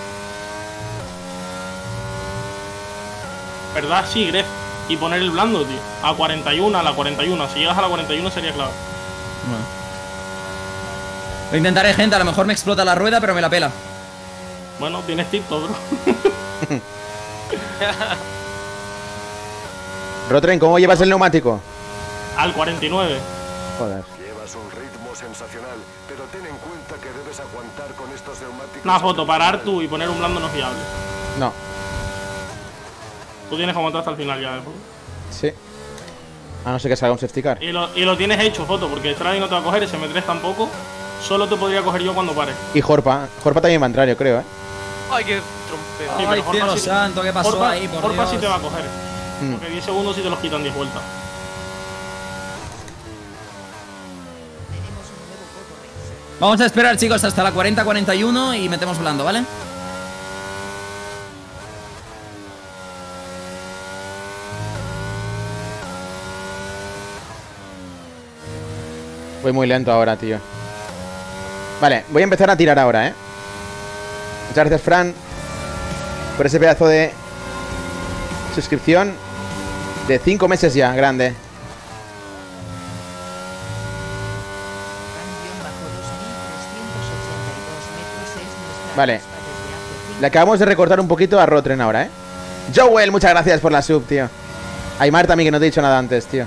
¿Verdad? Sí, Gref. Y poner el blando, tío. A cuarenta y uno, a la cuarenta y uno. Si llegas a la cuarenta y uno sería clave. Bueno. Lo intentaré, gente. A lo mejor me explota la rueda, pero me la pela. Bueno, tienes TikTok, bro. Rotren, ¿cómo llevas el neumático? Al cuarenta y nueve. Joder. Llevas un ritmo sensacional, pero ten en cuenta que debes aguantar con estos neumáticos. Una foto, parar tú y poner un blando no fiable. No. Tú tienes que aguantar hasta el final ya, ¿eh? Sí. A no ser que salga un safety car. Y lo, y lo tienes hecho, foto, porque Stradi no te va a coger, ese M tres tampoco. Solo te podría coger yo cuando pare. Y Jorpa. Jorpa también va a entrar, yo creo, ¿eh? Ay, qué trompeo. Sí, Ay, pero cielo Jorpa sí- santo, ¿qué pasó Jorpa, ahí, por Jorpa Dios? sí te va a coger. Mm. Porque diez segundos sí te los quitan diez vueltas. Tenemos un nuevo foto racer. Vamos a esperar, chicos, hasta la cuarenta cuarenta y uno y metemos blando, ¿vale? Voy muy lento ahora, tío. Vale, voy a empezar a tirar ahora, ¿eh? Muchas gracias, Fran, por ese pedazo de Suscripción de cinco meses ya, grande. Vale. Le acabamos de recortar un poquito a Rotren ahora, ¿eh? Joel, muchas gracias por la sub, tío. Aymar también, que no te he dicho nada antes, tío.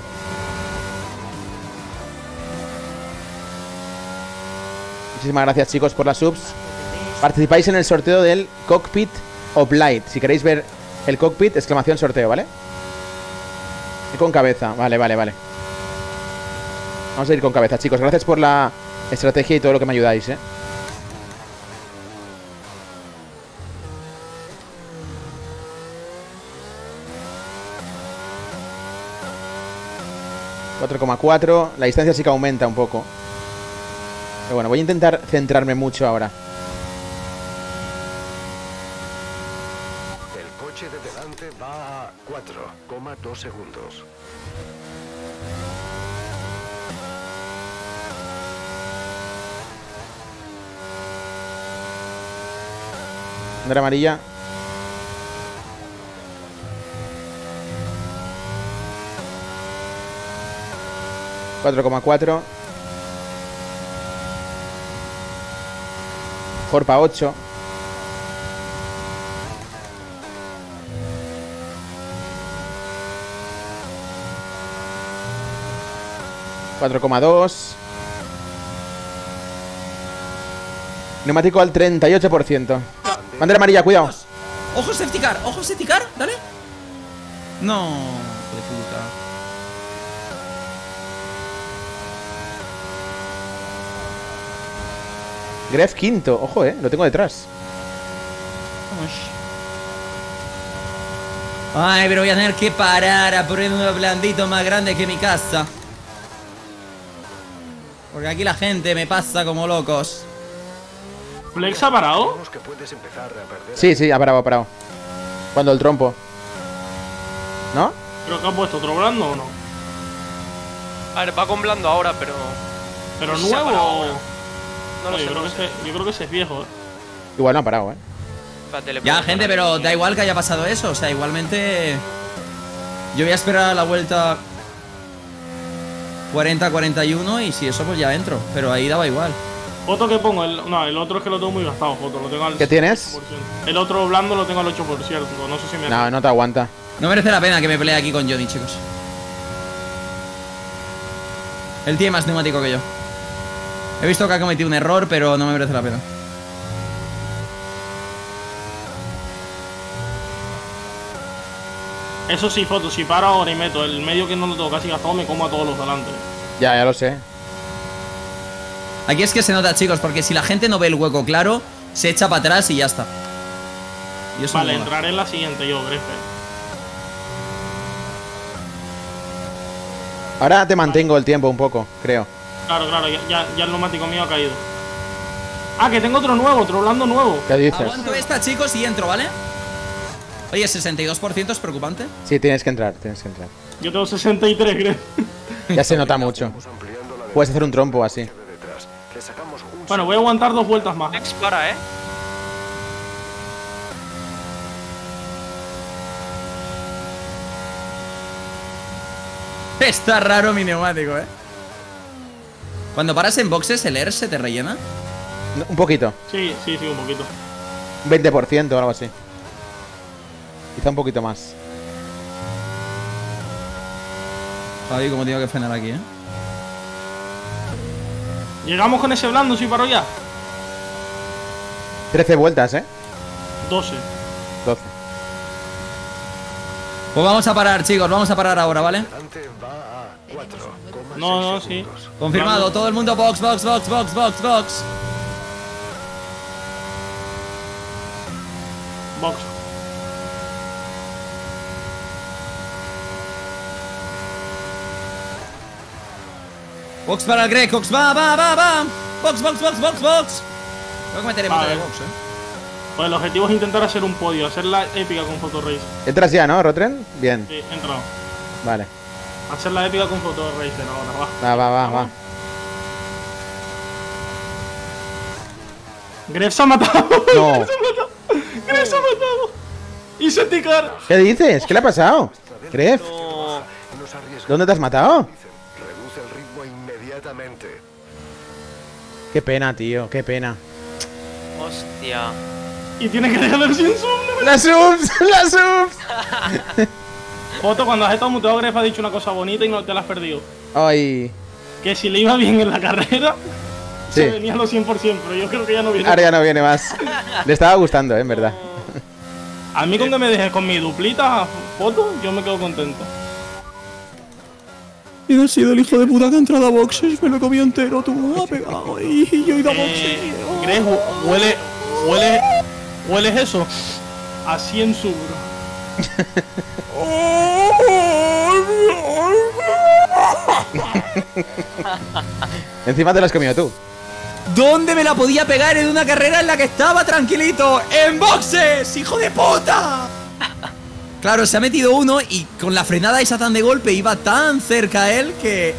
Muchísimas gracias, chicos, por las subs. Participáis en el sorteo del Cockpit of Light. Si queréis ver el cockpit, exclamación sorteo, ¿vale? Y con cabeza, vale, vale, vale. Vamos a ir con cabeza, chicos. Gracias por la estrategia y todo lo que me ayudáis, ¿eh? cuatro coma cuatro. La distancia sí que aumenta un poco. Pero bueno, voy a intentar centrarme mucho ahora. El coche de delante va a cuatro coma dos segundos. Bandera amarilla. cuatro coma cuatro. Jorpa ocho. cuatro coma dos. Neumático al treinta y ocho por ciento. Bandera amarilla, cuidado. Ojo safety car, ojo safety car, dale. No, hijo de puta. Gref quinto, ojo, eh, lo tengo detrás. Ay, pero voy a tener que parar a poner un blandito más grande que mi casa. Porque aquí la gente me pasa como locos. ¿Flex ha parado? Vemos que puedes empezar a perder. Sí, sí, ha parado, ha parado. Cuando el trompo. ¿No? ¿Creo que ha puesto otro blando o no? A ver, va con blando ahora, pero. ¿Pero No sé si ha nuevo parado o...? ahora. No lo yo, sé, creo no que lo sé. ese, yo creo que ese es viejo, eh. Igual no ha parado, eh. Espérate, le Ya, pregunto gente, a pero nadie. da igual que haya pasado eso. O sea, igualmente. Yo voy a esperar a la vuelta cuarenta cuarenta y uno y si eso, pues ya entro. Pero ahí daba igual. Foto que pongo, el, no, el otro es que lo tengo muy gastado, foto, lo tengo al ¿Qué tienes? ocho por ciento. El otro blando lo tengo al ocho por ciento, no sé si me... No, no te aguanta. No merece la pena que me pelee aquí con Johnny, chicos. Él tiene más neumático que yo. He visto que ha cometido un error, pero no me merece la pena. Eso sí, foto, si paro ahora y meto el medio que no lo tengo casi gastado, me como a todos los delante. Ya, ya lo sé. Aquí es que se nota, chicos, porque si la gente no ve el hueco claro, se echa para atrás y ya está. Y eso Vale, no mola. entraré en la siguiente yo, Grefe. Ahora te mantengo el tiempo un poco, creo. Claro, claro, ya, ya, ya el neumático mío ha caído. Ah, que tengo otro nuevo, otro blando nuevo. ¿Qué dices? Aguanto esta, chicos, y entro, ¿vale? Oye, sesenta y dos por ciento es preocupante. Sí, tienes que entrar, tienes que entrar. Yo tengo sesenta y tres, Grefe. Ya se nota mucho. Vamos ampliando la Puedes hacer un trompo así. de detrás. Le sacamos un Bueno, voy a aguantar dos vueltas más. Flex para, eh. Está raro mi neumático, ¿eh? Cuando paras en boxes, ¿el air se te rellena? No, un poquito. Sí, sí, sí, un poquito. Un veinte por ciento o algo así. Quizá un poquito más. Javi, como tengo que frenar aquí, ¿eh? Llegamos con ese blando, si paro ya. trece vueltas, ¿eh? doce. doce. Pues vamos a parar, chicos, vamos a parar ahora, ¿vale? delante va a cuatro coma seis No, no, sí. segundos. Confirmado, todo el mundo box, box, box, box, box, box. Box. Box para el Greg, box, va, va, va, va. Box, box, box, box, box. Tengo que meter en Vale. de box, eh. Pues el objetivo es intentar hacer un podio, hacer la épica con Photoracer. ¿Entras ya, no, Rotren? Bien, Sí, he entrado. vale. Hacer la épica con Photoracer ahora, va. Va, va, va, va. Gref se ha matado. No. Gref se ha matado. Y se ticar. ¿Qué dices? ¿Qué le ha pasado? Gref, No. Nos arriesgamos. ¿dónde te has matado? Reduce el ritmo inmediatamente. Qué pena, tío, qué pena. Hostia. Y tienes que dejar sin zoom. ¡Las subs! ¡Las subs! Foto, cuando has estado muteado, Gref ha dicho una cosa bonita y no te la has perdido. Ay. Que si le iba bien en la carrera, Sí. se venía a los cien por ciento, pero yo creo que ya no viene. Ahora ya no viene más. Le estaba gustando, eh, en verdad. A mí con que me dejes con mi duplita foto, yo me quedo contento. Y no ha sido el hijo de puta que ha entrado a boxes, me lo comió entero, tú me has pegado y yo he ido a boxes. Eh, Gref, huele, huele, ¿hueles eso? A cien sub, bro. Encima te lo has comido tú. ¿Dónde me la podía pegar en una carrera en la que estaba tranquilito? ¡En boxes, hijo de puta! Claro, se ha metido uno y con la frenada esa tan de golpe iba tan cerca a él que...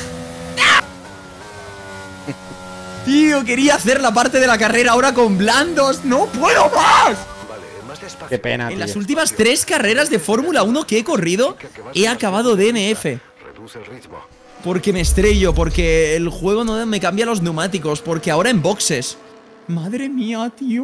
Tío, quería hacer la parte de la carrera ahora con blandos. ¡No puedo más! Vale, más despacio. Qué pena, En tío. las últimas tres carreras de Fórmula uno que he corrido, he acabado D N F. Reduce el ritmo. Porque me estrello, porque el juego no me cambia los neumáticos, porque ahora en boxes. Madre mía, tío.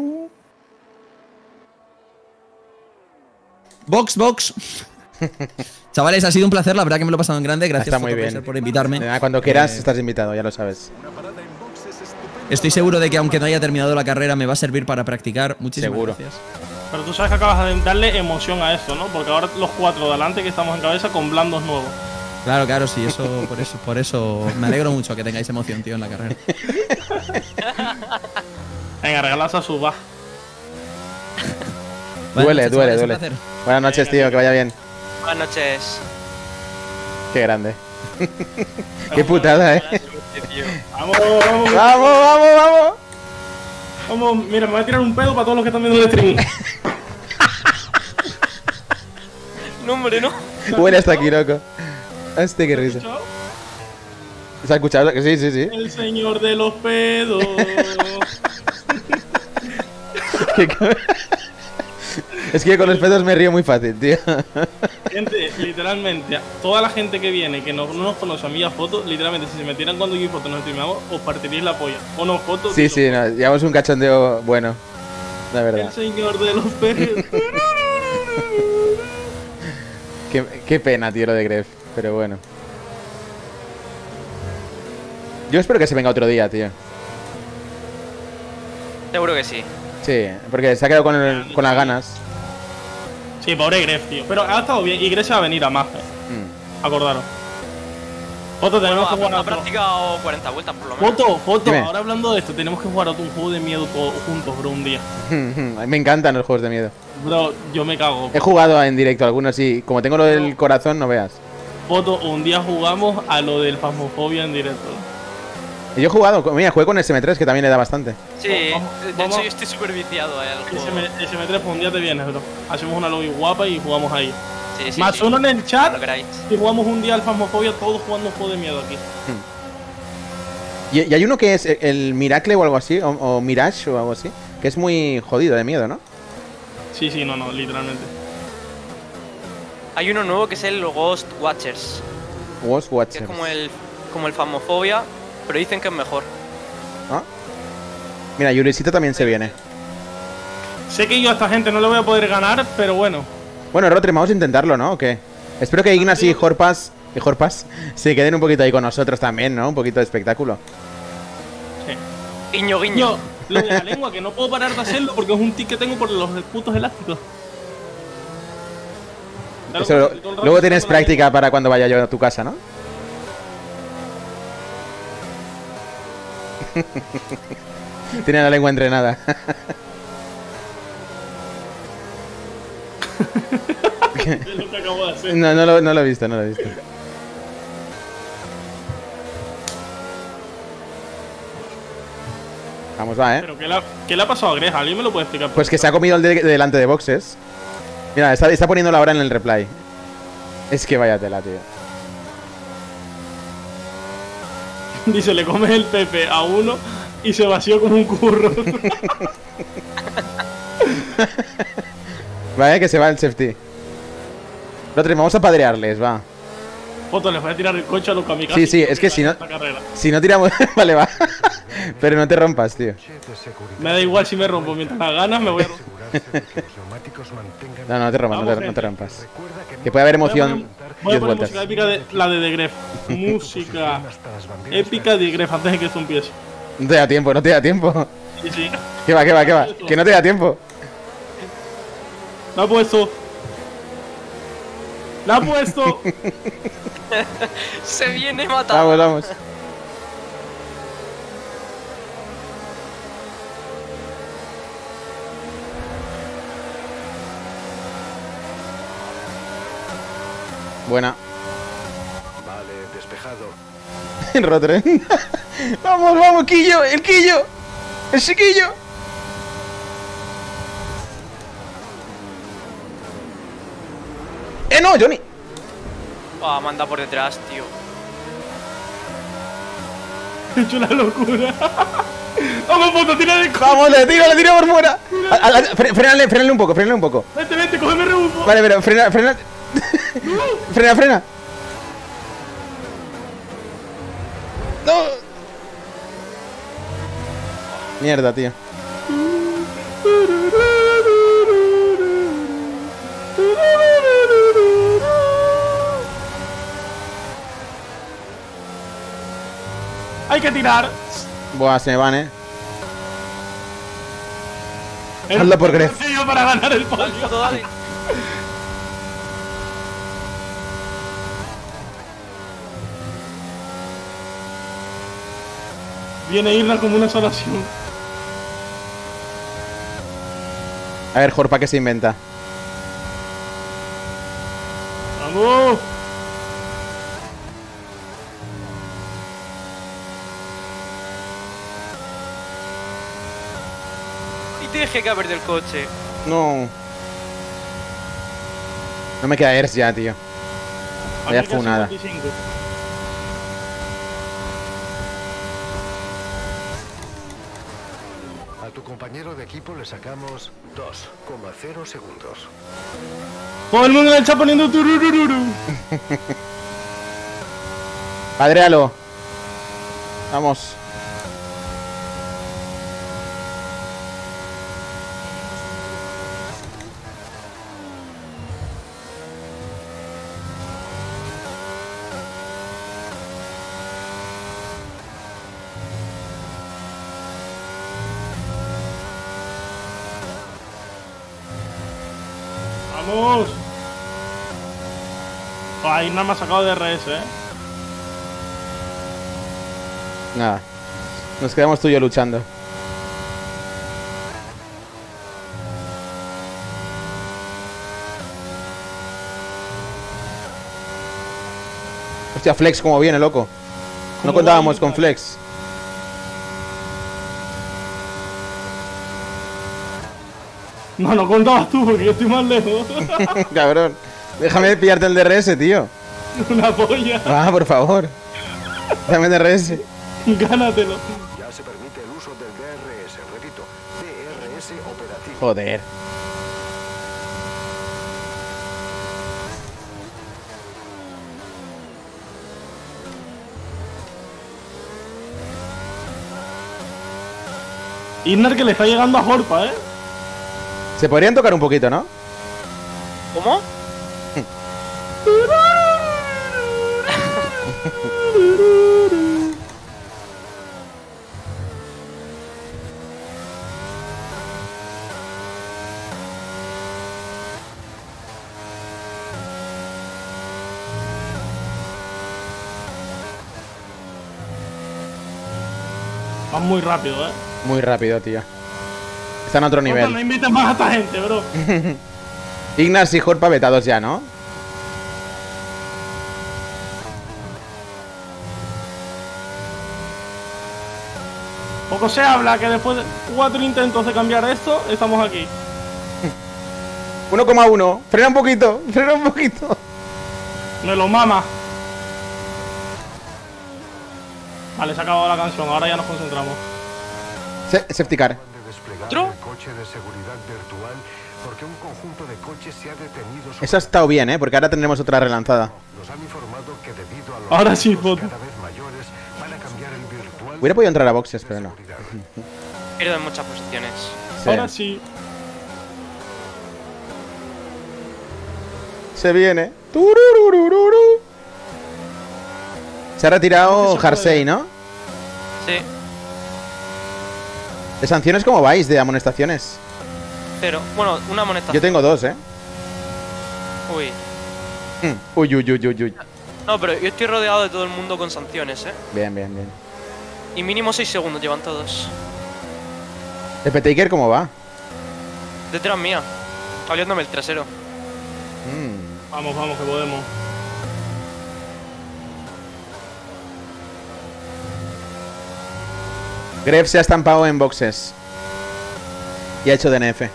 Box, box. Chavales, ha sido un placer, la verdad que me lo he pasado en grande. Gracias Está muy Fotopressor, bien. por invitarme. Nada, cuando quieras Eh, estás invitado, ya lo sabes. Estoy seguro de que aunque no haya terminado la carrera me va a servir para practicar. Muchísimas Seguro. gracias. Pero tú sabes que acabas de darle emoción a esto, ¿no? Porque ahora los cuatro de adelante que estamos en cabeza con blandos nuevos. Claro, claro, sí, eso, por eso, por eso me alegro mucho que tengáis emoción, tío, en la carrera. Venga, regalas a su va. Duele, Buenas noches, duele, chavales, un duele. placer. Buenas noches, tío, que vaya bien. Buenas noches. Qué grande. Qué putada, eh. Vamos, vamos, ¡Vamos, vamos, vamos! vamos. Mira, me voy a tirar un pedo para todos los que están viendo el stream. No, hombre, no. Huele hasta aquí, loco. Hostia, qué risa. ¿Se ha escuchado? Que sí, sí, sí. El señor de los pedos. Qué co- Es que con los pedos me río muy fácil, tío. Gente, literalmente, toda la gente que viene, que no, no nos conoce a mí a fotos, literalmente, si se metieran cuando yo y fotos nos streameamos, os partiríais la polla. O no, fotos. Sí, sí, no, llevamos un cachondeo bueno. La El verdad. señor de los pedos. Qué, qué pena, tío, lo de Gref. Pero bueno. Yo espero que se venga otro día, tío. Seguro que sí. Sí, porque se ha quedado con, el- con las ganas. Sí, pobre Gref, tío. Pero ha estado bien. Y Gref se va a venir a más, eh. Mm. Acordaros. Foto, tenemos Bueno, que jugar ha, a ha otro. practicado cuarenta vueltas por lo menos. Foto, foto. Dime. Ahora hablando de esto, tenemos que jugar a un juego de miedo todos juntos, bro, un día. Me encantan los juegos de miedo. Bro, yo me cago. He jugado en directo algunos y como tengo lo del corazón, no veas. Foto, un día jugamos a lo del Phasmophobia en directo. Y yo he jugado, mira, jugué con S M tres que también le da bastante. Sí, Vamos, de vamos. hecho yo estoy súper viciado eh, al juego. S M tres, pues un día te vienes, bro. Hacemos una lobby guapa y jugamos ahí. Sí, sí, Más sí. uno en el chat Lo queráis. y jugamos un día al Phasmophobia, todos jugando un juego de miedo aquí. Y, y hay uno que es el Miracle o algo así, o, o Mirage o algo así, que es muy jodido de miedo, ¿no? Sí, sí, no, no, literalmente. Hay uno nuevo que es el Ghost Watchers, Ghost que Watchers. es como el, como el Phasmophobia, pero dicen que es mejor. ¿Ah? Mira, Yurisito también se viene. Sé que yo a esta gente no le voy a poder ganar, pero bueno. Bueno, Rotre, vamos a intentarlo, ¿no? ¿O qué? Espero que Ignas y Jorpas, y Jorpas se queden un poquito ahí con nosotros también, ¿no? Un poquito de espectáculo. Sí. Guiño, guiño. Yo, lo de la lengua, que no puedo parar de hacerlo porque es un tic que tengo por los putos elásticos. Claro, Eso, todo el rato luego tienes sacando la práctica para cuando vaya yo a tu casa, ¿no? Tiene la lengua entrenada. lengua. Es lo que acabo de hacer. No, no lo, no lo he visto, no lo he visto. Vamos, va, ¿eh? Pero ¿qué le ha, qué le ha pasado a Gref? ¿Alguien me lo puede explicar? Pues que se ha comido el de, delante de boxes. Mira, está, está poniéndolo ahora en el replay. Es que vaya tela, tío. Dice, le comes el pepe a uno y se vació como un curro. Vale, que se va el safety. Rotren, vamos a padrearles, va. Foto, les voy a tirar el coche a los kamikazes. Sí, sí, es que si no... Si no tiramos... Vale, va. Pero no te rompas, tío. Me da igual si me rompo. Mientras las ganas me voy a romper. No, no te rompas, no te, no te Vamos, rompas. Que puede haber emoción Voy a diez poner vueltas. música épica de la de The Gref. Música épica de The Gref antes de que esto empiece. No te da tiempo, no te da tiempo. Sí, sí. Que va, que va, que va. Que no te da tiempo. La ha puesto. La ha puesto. Se viene matado. Vamos, vamos. Buena. Vale, despejado. Rotren. Vamos, vamos, Quillo, el Quillo. El chiquillo. ¡Eh, no, Johnny! Ah, manda por detrás, tío. He hecho la locura. Vamos, foto, tira de coche. Vamos, le tiro, le tiro por fuera. A- a- a- fre- Frénale, frénale un poco, frénale un poco. Vete, vete, cógeme rebufo. Vale, pero frena, frena. Frena, frena. No. Mierda, tío. Hay que tirar. Buah, se me van, eh. El Hazlo por Gref. sencillo para ganar el podio. Foto, dale. Viene Irna como una sanación. A ver, Jorpa, ¿qué se inventa? Vamos. Y te dejé caber del coche. No. No me queda Ers ya, tío. Vaya Aquí casi funada. cincuenta y cinco. A tu compañero de equipo le sacamos dos coma cero segundos. Todo el mundo en el chat poniendo tururururu. Padréalo. Vamos. Vamos. Ay, nada me ha sacado de R S, eh. Nada. Nos quedamos tú y yo luchando. Hostia, Flex como viene, loco. No ¿Cómo contábamos va, con Irna? Flex. No, no contabas tú porque yo estoy más lejos. Cabrón. Déjame pillarte el D R S, tío. Una polla. Ah, por favor. Dame el D R S. Gánatelo. Ya se permite el uso del D R S, repito, D R S operativo. Joder. Irnar que le está llegando a Jorpa, eh. Se podrían tocar un poquito, ¿no? ¿Cómo? Van muy rápido, eh. Muy rápido, tío. Está en otro Jorpa, nivel. no invites más a esta gente, bro. Ignas y Jorpa vetados ya, ¿no? Poco se habla que después de cuatro intentos de cambiar esto, estamos aquí. uno coma uno. Frena un poquito. Frena un poquito. Me lo mama. Vale, se ha acabado la canción, ahora ya nos concentramos. Se- Safety car. De desplegar ¿Otro? el coche de seguridad virtual porque un conjunto de coches se ha detenido. sobre- Eso ha estado bien, ¿eh? Porque ahora tendremos otra relanzada. Nos han informado que debido a los Ahora sí, riesgos foto. cada vez mayores van a cambiar el virtual. Hubiera podido entrar a boxes, pero no. seguridad. Pierdo en muchas posiciones. Sí. Ahora sí. Se viene. Turururururu. Se ha retirado Se puede. Harsey, ¿no? Sí, ¿De sanciones cómo vais? ¿De amonestaciones? cero. Bueno, una moneda. Yo tengo dos, ¿eh? Uy. Mm. Uy, uy, uy, uy, uy. No, pero yo estoy rodeado de todo el mundo con sanciones, ¿eh? Bien, bien, bien. Y mínimo seis segundos llevan todos. ¿El P-Taker cómo va? Detrás mía. Oliéndome el trasero. Mm. Vamos, vamos, que podemos. Gref se ha estampado en boxes. Y ha hecho D N F.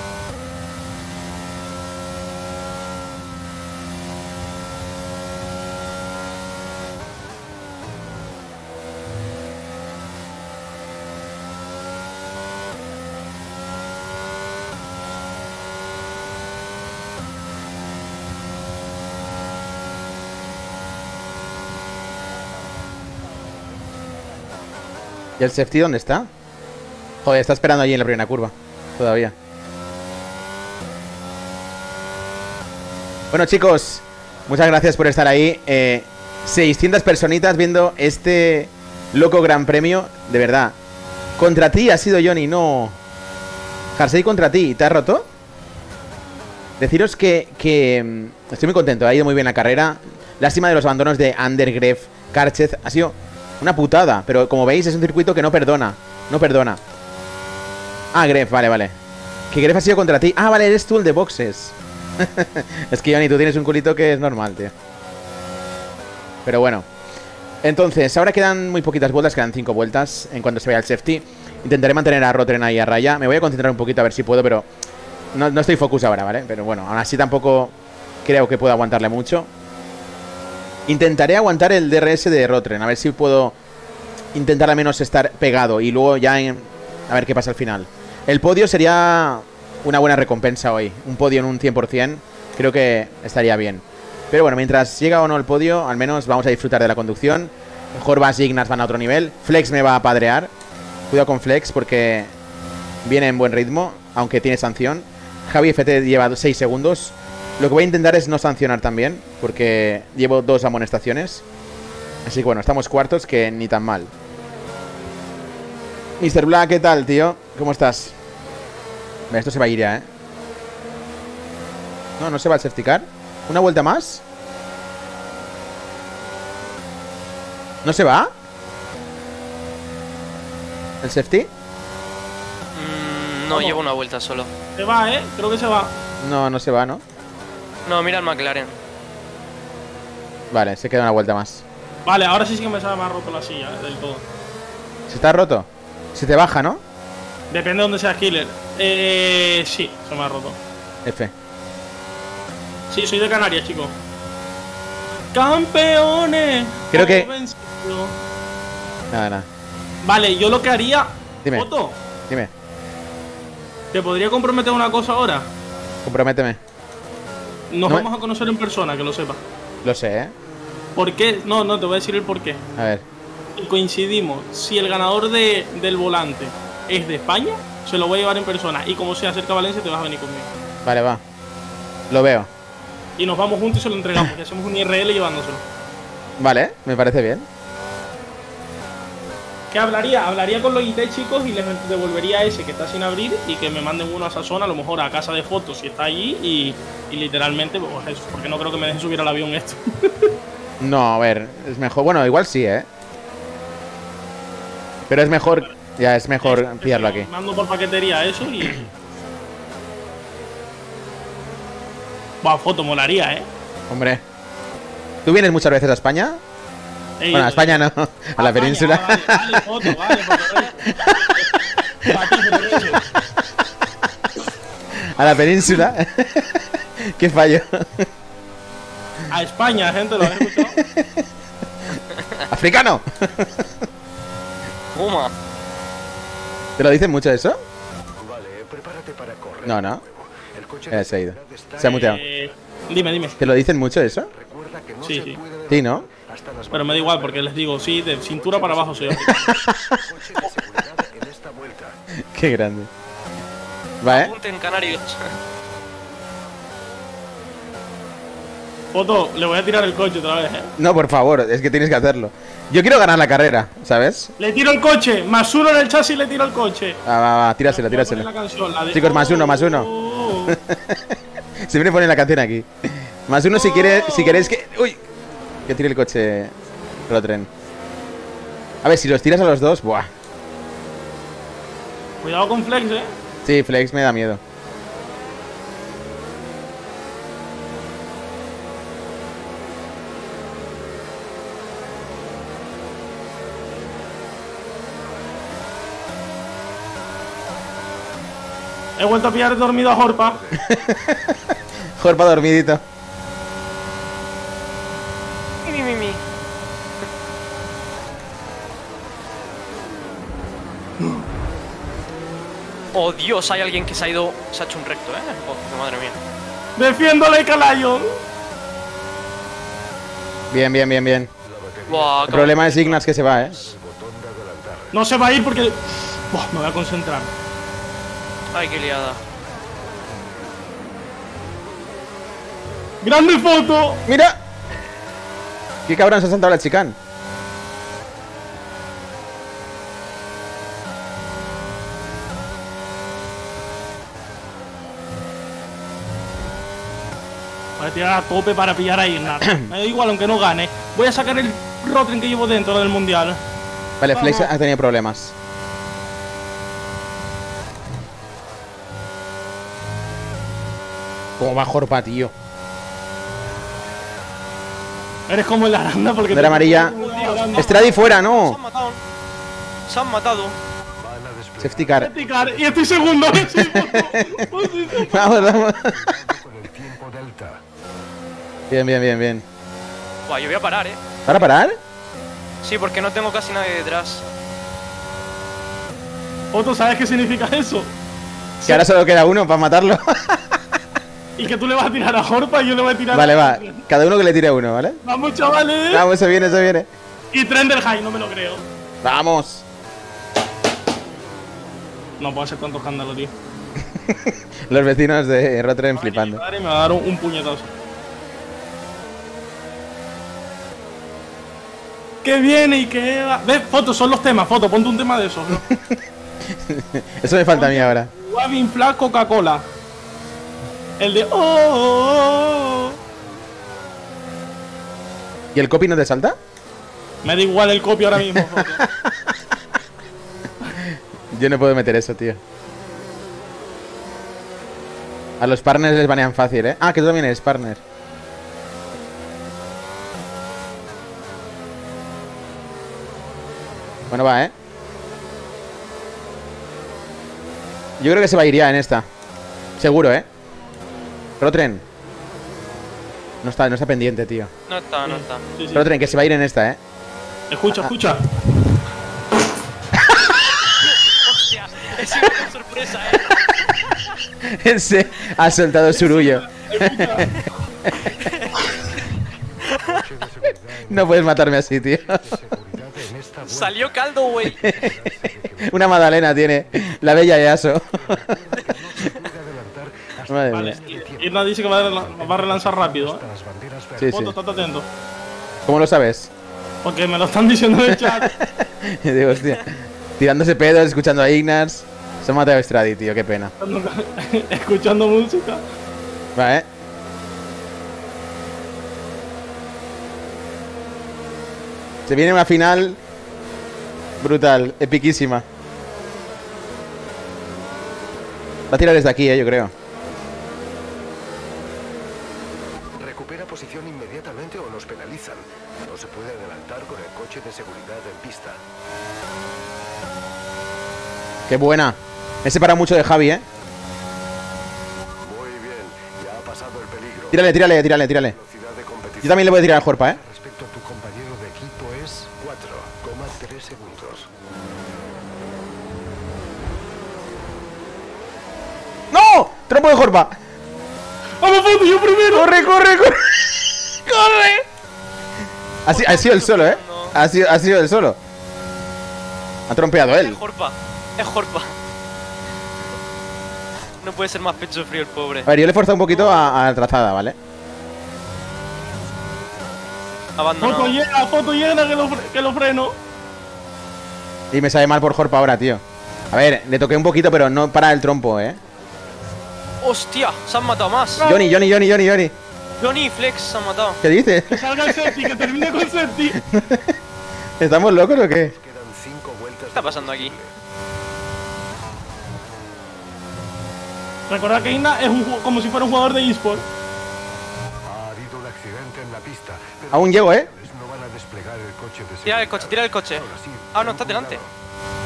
¿Y el safety dónde está? Joder, está esperando allí en la primera curva. Todavía. Bueno, chicos, muchas gracias por estar ahí. Eh, seiscientas personitas viendo este loco gran premio. De verdad. Contra ti ha sido Johnny, no. Harsey contra ti. ¿Te has roto? Deciros que, que mm, estoy muy contento. Ha ido muy bien la carrera. Lástima de los abandonos de Ander, Gref, Karchez. Ha sido una putada. Pero como veis es un circuito que no perdona. No perdona. Ah, Gref, vale, vale. Que Gref ha sido contra ti. Ah, vale, eres tú el de boxes. Es que Johnny, tú tienes un culito que es normal, tío. Pero bueno. Entonces, ahora quedan muy poquitas vueltas. Quedan cinco vueltas en cuanto se vaya el safety. Intentaré mantener a Rotren ahí a raya. Me voy a concentrar un poquito a ver si puedo, pero no, no estoy focus ahora, ¿vale? Pero bueno, aún así tampoco creo que pueda aguantarle mucho. Intentaré aguantar el D R S de Rotren. A ver si puedo intentar al menos estar pegado. Y luego ya en, a ver qué pasa al final. El podio sería una buena recompensa hoy. Un podio en un cien por cien. Creo que estaría bien. Pero bueno, mientras llega o no el podio, al menos vamos a disfrutar de la conducción. Horvath y Ignaz van a otro nivel. Flex me va a padrear. Cuidado con Flex porque viene en buen ritmo, aunque tiene sanción. Javi F T lleva seis segundos. Lo que voy a intentar es no sancionar también, porque llevo dos amonestaciones. Así que bueno, estamos cuartos, que ni tan mal. mister Black, ¿qué tal, tío? ¿Cómo estás? Mira, esto se va a ir ya, ¿eh? No, no se va a safety car. ¿Una vuelta más? ¿No se va? ¿El safety? Mm, no, ¿Cómo? llevo una vuelta solo. Se va, ¿eh? Creo que se va. No, no se va, ¿no? No, mira el McLaren. Vale, se queda una vuelta más. Vale, ahora sí, sí que me sale más roto la silla, eh, del todo. ¿Se está roto? Se te baja, ¿no? Depende de dónde sea Killer. Eh, sí, se me ha roto. F. Sí, soy de Canarias, chicos. ¡Campeones! Creo que- Hemos vencido. Nada, nada. Vale, yo lo que haría... Dime. Foto, Dime, ¿te podría comprometer una cosa ahora? comprométeme. Nos No. vamos a conocer en persona, que lo sepas. Lo sé, ¿eh? ¿Por qué? No, no, te voy a decir el por qué. A ver. Y coincidimos. Si el ganador de, del volante es de España, se lo voy a llevar en persona. Y como sea cerca de Valencia, te vas a venir conmigo. Vale, va. Lo veo. Y nos vamos juntos y se lo entregamos. Y hacemos un I R L llevándoselo. Vale, me parece bien. ¿Qué hablaría? Hablaría con los I T chicos y les devolvería ese que está sin abrir y que me manden uno a esa zona, a lo mejor a casa de fotos si está allí y, y literalmente, pues eso, porque no creo que me dejen subir al avión esto. No, a ver, es mejor. Bueno, igual sí, ¿eh? Pero es mejor. Ya, es mejor pillarlo aquí. Mando por paquetería eso y. Buah, foto, molaría, eh. Hombre. ¿Tú vienes muchas veces a España? Ey, Bueno, a España no, a la España, península. Vale, vale, foto, vale, foto, para ti, pero eso. A la península. Qué fallo. A España, gente, ¿lo habéis escuchado? ¡Africano! Puma. ¿Te lo dicen mucho eso? prepárate para correr. No, no. El coche Eh, de se ha ido. seguridad está Se ha muteado. Eh, dime, dime. ¿Te lo dicen mucho eso? Recuerda que no Sí, se sí. puede Sí, ¿no? hasta las Pero me da igual porque les digo, sí, de cintura para abajo soy yo. coche de seguridad en esta vuelta. Qué grande. Va, ¿eh? Apunten canarios. Foto, le voy a tirar el coche otra vez, eh. No, por favor, es que tienes que hacerlo. Yo quiero ganar la carrera, ¿sabes? Le tiro el coche, más uno en el chasis, le tiro el coche. Va, va, va, tírasela, Voy a poner tírasela. la canción, la de- Chicos, más uno, más uno. Oh. Se viene a poner la canción aquí. Más uno si quiere, si queréis que. Uy. Que tire el coche. Rotren. A ver, si los tiras a los dos, buah. Cuidado con Flex, eh. Sí, Flex me da miedo. He vuelto a pillar dormido a Jorpa. Jorpa dormidito. Mi, mi, mi, mi. Oh Dios, hay alguien que se ha ido. Se ha hecho un recto, eh. Oh, madre mía. Defiendo a Leica Lion. Bien, bien, bien, bien. Buah, El problema es Ignas que se va, eh. No se va a ir porque. Buah, me voy a concentrar. Ay, qué liada. ¡Grande foto! ¡Mira! ¡Qué cabrón se ha saltado la chicane! Voy a tirar a tope para pillar a Ignar. Me da igual, aunque no gane. Voy a sacar el Rotring que llevo dentro del mundial. Vale, Flex Vamos. ha tenido problemas. ¿Cómo va Jorpa, tío? Eres como el Aranda porque. Bandera amarilla. Stradi fuera, Se no. han matado. Se han matado. Safety car. Picar, y estoy segundo. Sí, pues sí, sí. Vamos, vamos. Con el tiempo delta. Bien, bien, bien, bien. Buah, yo voy a parar, eh. ¿Para parar? Sí, porque no tengo casi nadie detrás. Otto, ¿sabes qué significa eso? Que ahora solo queda uno para matarlo. Y que tú le vas a tirar a Jorpa y yo le voy a tirar Vale, a. va. Cada uno que le tire uno, ¿vale? Vamos, chavales. Vamos, se viene, se viene. Y Trender High, no me lo creo. Vamos. No puedo hacer tanto escándalo, tío. Los vecinos de Rotren flipando. Mi padre me va a dar un, un puñetazo. Que viene y que va. Ve, fotos, son los temas, foto, ponte un tema de esos, ¿no? Eso me falta a mí ahora. Wavin Flash Coca-Cola. El de. Oh, oh, oh. ¿Y el copy no te salta? Me da igual el copio ahora mismo, foto. Yo no puedo meter eso, tío. A los partners les banean fácil, ¿eh? Ah, que tú también eres partner. Bueno, va, ¿eh? Yo creo que se va a ir ya en esta. Seguro, ¿eh? Rotren. No está, no está pendiente, tío. No está, no está. Sí, sí. Rotren, que se va a ir en esta, ¿eh? Escucha, escucha. Hostias, es una sorpresa, eh. Se ha soltado surullo. No puedes matarme así, tío. Salió caldo, güey. Una magdalena tiene. La bella Yaso. Madre Vale. mía. Irna dice que va a, rela- va a relanzar rápido, ¿eh? Sí, sí. Foto, estate atento. ¿Cómo lo sabes? Porque me lo están diciendo en el chat. Digo, hostia. Tirándose pedos, escuchando a Ignars. Se ha matado a Stradi, tío, qué pena. Escuchando música. Va, eh. Se viene una final brutal, epiquísima. Va a tirar desde aquí, eh, yo creo. Recupera posición inmediatamente o nos penalizan. No se puede adelantar con el coche de seguridad en pista. Qué buena. Me he separado mucho de Javi, eh. Muy bien, ya ha pasado el peligro. Tírale, tírale, tírale, tírale. Velocidad de competición Yo también le voy a tirar a Jorpa, eh. respecto a tu compañero de equipo es cuatro coma tres segundos. puede, Jorpa. ¡Vamos, Foto! ¡Yo primero! ¡Corre, corre, corre! ¡Corre! Ha, si- ha sido el solo, ¿eh? Ha sido, ha sido el solo. Ha trompeado él. Es Jorpa. Es Jorpa. No puede ser más pecho frío el pobre. A ver, yo le he forzado un poquito a, a la trazada, ¿vale? Abandonado. Foto llega, Foto llega que lo, fre- que lo freno. Y me sabe mal por Jorpa ahora, tío. A ver, le toqué un poquito, pero no para el trompo, ¿eh? ¡Hostia! Se han matado más. Johnny, Johnny, Johnny, Johnny, Johnny. Johnny y Flex se han matado. ¿Qué dices? Que salga el Septi, que termine con Septi. ¿Estamos locos o qué? Quedan cinco vueltas. ¿Qué está pasando aquí? Recordad que Igna es un, ju- como si fuera un jugador de eSport. Ha habido un accidente en la pista. pero Aún llego, ¿eh? no van a desplegar el coche de Tira el seguridad. coche, tira el coche. Ahora sí, Ah, no, ten está delante. cuidado.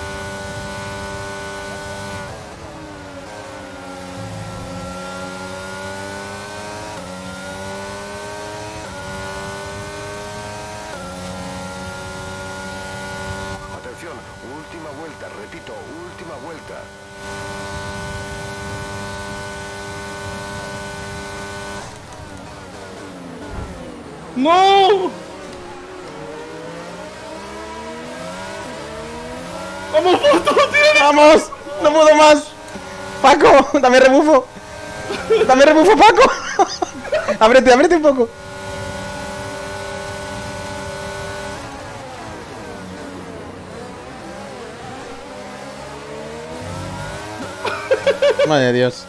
Atención, última vuelta, repito, última vuelta. ¡No! ¡Vamos, Foto! ¡Tiene! ¡Vamos! ¡No puedo más! ¡Paco! ¡Dame rebufo! ¡Dame rebufo, Paco! ábrete, ábrete un poco. Madre de Dios.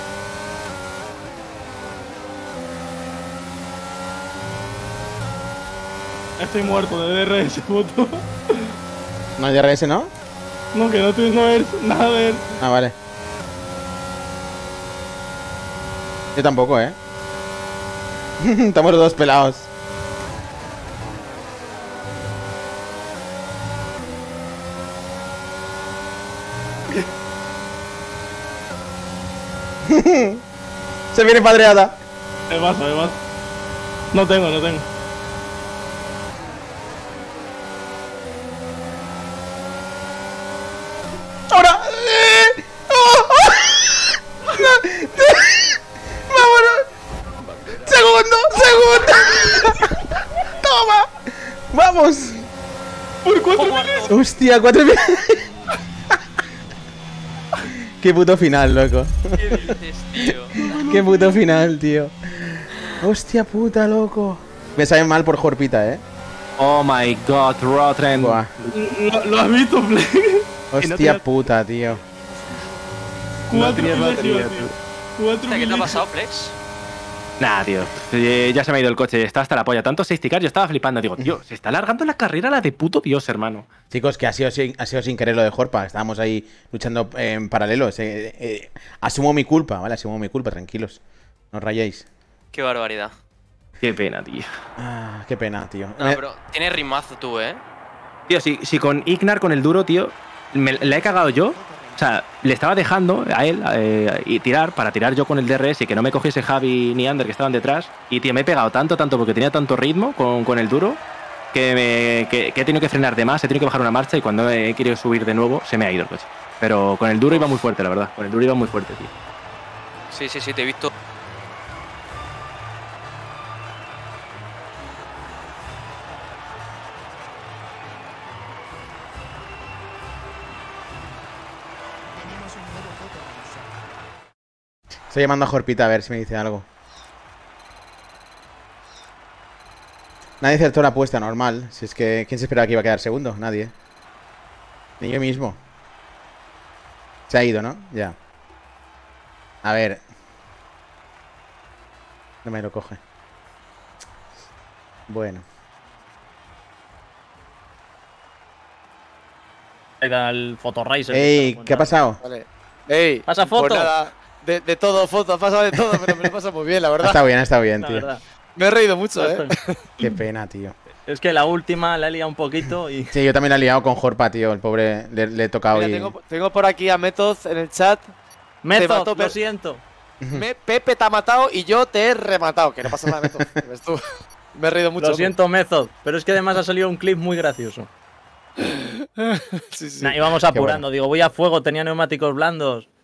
Estoy muerto de D R S, Foto. No hay D R S, ¿no? No, que no estoy viendo ver nada de él. Ah, vale. Yo tampoco, ¿eh? Estamos los dos pelados. Se viene padreada. Me pasa, me pasa. No tengo, no tengo. ¡Ahora! ¡Eh! ¡Oh! ¡Oh! No. ¡Vámonos! ¡Segundo! ¡Segundo! ¡Toma! ¡Vamos! ¡Por cuatro minutos! ¡Hostia! ¡Cuatro mil! ¡Qué puto final, loco! ¿Qué dices, tío? ¡Qué puto final, tío! ¡Hostia puta, loco! Me sabe mal por Jorpita, ¿eh? Oh my god, Rotren. Buah. ¿Lo, lo has visto, Flex? Hostia puta, tío. Cuatro tenía minutos, batería, tío. tío. Cuatro ¿Qué te ha minutos. pasado, Flex? Nah, tío. eh, Ya se me ha ido el coche. Está hasta la polla. Tanto safety car, yo estaba flipando. Digo, tío, se está alargando la carrera la de puto Dios, hermano. Chicos, que ha sido, sin- ha sido sin querer lo de Jorpa. Estábamos ahí luchando en paralelo. Se- eh, asumo mi culpa, ¿vale? Asumo mi culpa, tranquilos. No os rayéis. Qué barbaridad. Qué pena, tío. Ah, qué pena, tío. No, Eh, pero tienes rimazo tú, ¿eh? Tío, si, si con Ignar, con el duro, tío, me la he cagado yo. O sea, le estaba dejando a él eh, y tirar para tirar yo con el D R S y que no me cogiese Javi ni Ander que estaban detrás. Y, tío, me he pegado tanto, tanto porque tenía tanto ritmo con, con el duro que, me, que, que he tenido que frenar de más, he tenido que bajar una marcha y cuando he querido subir de nuevo se me ha ido el coche. Pero con el duro iba muy fuerte, la verdad. Con el duro iba muy fuerte, tío. Sí, sí, sí, te he visto. Estoy llamando a Jorpita a ver si me dice algo. Nadie acertó la apuesta, normal. Si es que, ¿quién se esperaba que iba a quedar segundo? Nadie. Ni yo mismo. Se ha ido, ¿no? Ya. A ver. No me lo coge. Bueno. Al Fotoraiser. Ey, ¿qué ha pasado? Vale. Ey, ¿Pasa foto? pues nada, de, de todo, foto, ha pasado de todo, pero me lo pasa muy bien, la Ha verdad. estado bien, ha estado bien, La tío. verdad. Me he reído mucho, eh. Qué pena, tío. Es que la última la he liado un poquito y. Sí, yo también la he liado con Jorpa, tío. El pobre le, le he tocado Mira, y... tengo, tengo por aquí a Method en el chat. Method, mató, lo pero- siento. Me- Pepe te ha matado y yo te he rematado. Que no pasa nada, Method. ¿Ves tú? Me he reído mucho. Lo siento, Method. Pero es que además ha salido un clip muy gracioso. Sí, sí. Nah, íbamos Qué apurando. bueno. Digo, voy a fuego, tenía neumáticos blandos.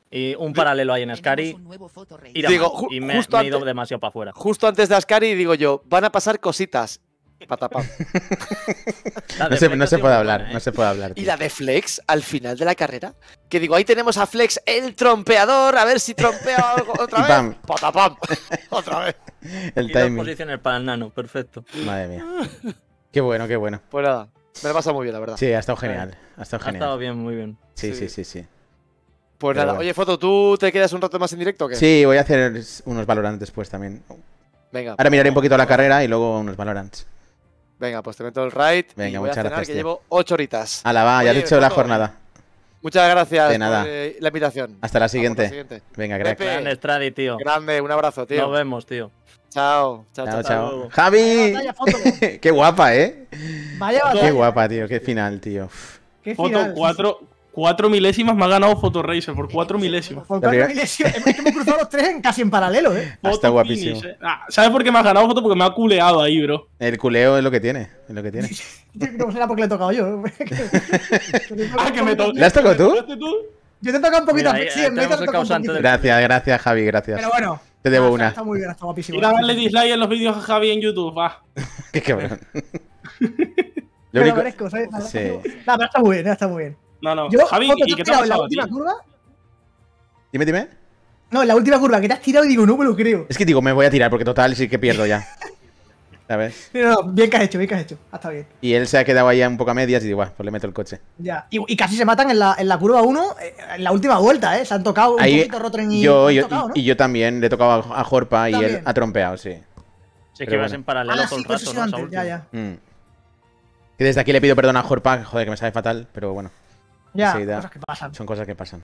Y un paralelo ahí en Ascari. Ir a Digo, mano, ju- y me, justo me he ido antes- demasiado para afuera. Justo antes de Ascari digo yo, van a pasar cositas. Patapam. No se, no se puede hablar, no se puede hablar. Y tío. la de Flex al final de la carrera. Que digo, ahí tenemos a Flex, el trompeador, a ver si trompea algo otra Y vez. pam. Patapam. Otra vez. El Y dos timing. posiciones para el nano, perfecto. Madre mía. Qué bueno, qué bueno. Pues nada, me lo he pasado muy bien, la verdad. Sí, ha estado genial. Ha estado Ha estado genial. bien, muy bien. Sí, sí, Sí. sí, sí. Pues Pero nada, bueno. oye, Foto, ¿tú te quedas un rato más en directo o qué? Sí, voy a hacer unos Valorant después también. Venga. Ahora miraré un poquito la carrera y luego unos Valorants. Venga, pues te meto el raid. Venga, y voy a muchas cenar, gracias, que tío. llevo ocho horitas. Ala, va, ya has Oye, hecho la Foto, jornada. Muchas gracias De nada. por eh, la invitación. Hasta la Vamos con siguiente. siguiente. Venga, crack. Pepe. Grande Stradi, tío. Grande, un abrazo, tío. Nos vemos, tío. Chao, chao, Chao, chao. chao. luego. ¡Javi! Vaya Foto. Qué guapa, ¿eh? Vaya Foto. batalla. Qué guapa, tío. Qué final, tío. Uf. Qué Foto, final. cuatro, cuatro milésimas me ha ganado Fotoracer, por cuatro milésimas. Por La cuatro primera- milésimas. Es que hemos cruzado los tres en, casi en paralelo, ¿eh? Está Foto guapísimo. finish, eh. Ah, ¿sabes por qué me has ganado, Foto? Porque me ha culeado ahí, bro. El culeo es lo que tiene. Es lo que tiene. No será porque le he tocado yo. Ah, que me toca. ¿Le has tocado tú? Yo te he tocado un poquito. Mira, ahí- sí, ahí en vez de tenemos te el toco un causante poquito. del- Gracias, gracias, Javi, gracias. Pero bueno. Te debo está- una. Está muy bien, está guapísimo. Ir a darle dislike en los vídeos a Javi en YouTube, va. Qué cabrón. Lo Me lo único... merezco, ¿sabes? Nada, Sí. Nada, pero está muy bien, está muy bien. No, no. Yo, Javi, Foto, ¿y te qué has te ha tirado en la pasado a ti? última curva. Dime, dime. No, en la última curva que te has tirado y digo, no me lo creo. Es que digo, me voy a tirar porque total sí que pierdo ya. ¿Sabes? No, no, bien que has hecho, bien que has hecho. Ah, está bien. Y él se ha quedado ahí un poco a medias y digo, "Buah, pues le meto el coche". Ya. Y, y casi se matan en la, en la curva uno, eh, en la última vuelta, ¿eh? Se han tocado un Ahí, poquito Rotren y. yo, han yo- tocado, ¿no? y yo también le he tocado a, a Jorpa y él También. ha trompeado, sí. Si es Pero que ibas bueno. en paralelo Ah, todo sí, el por eso rato, sí, ¿no? Esa antes, ya, última. ya. Mm. Que desde aquí le pido perdón a Jorpa, joder, que me sabe fatal, pero bueno. Ya, Enseguida. cosas que pasan. Son cosas que pasan.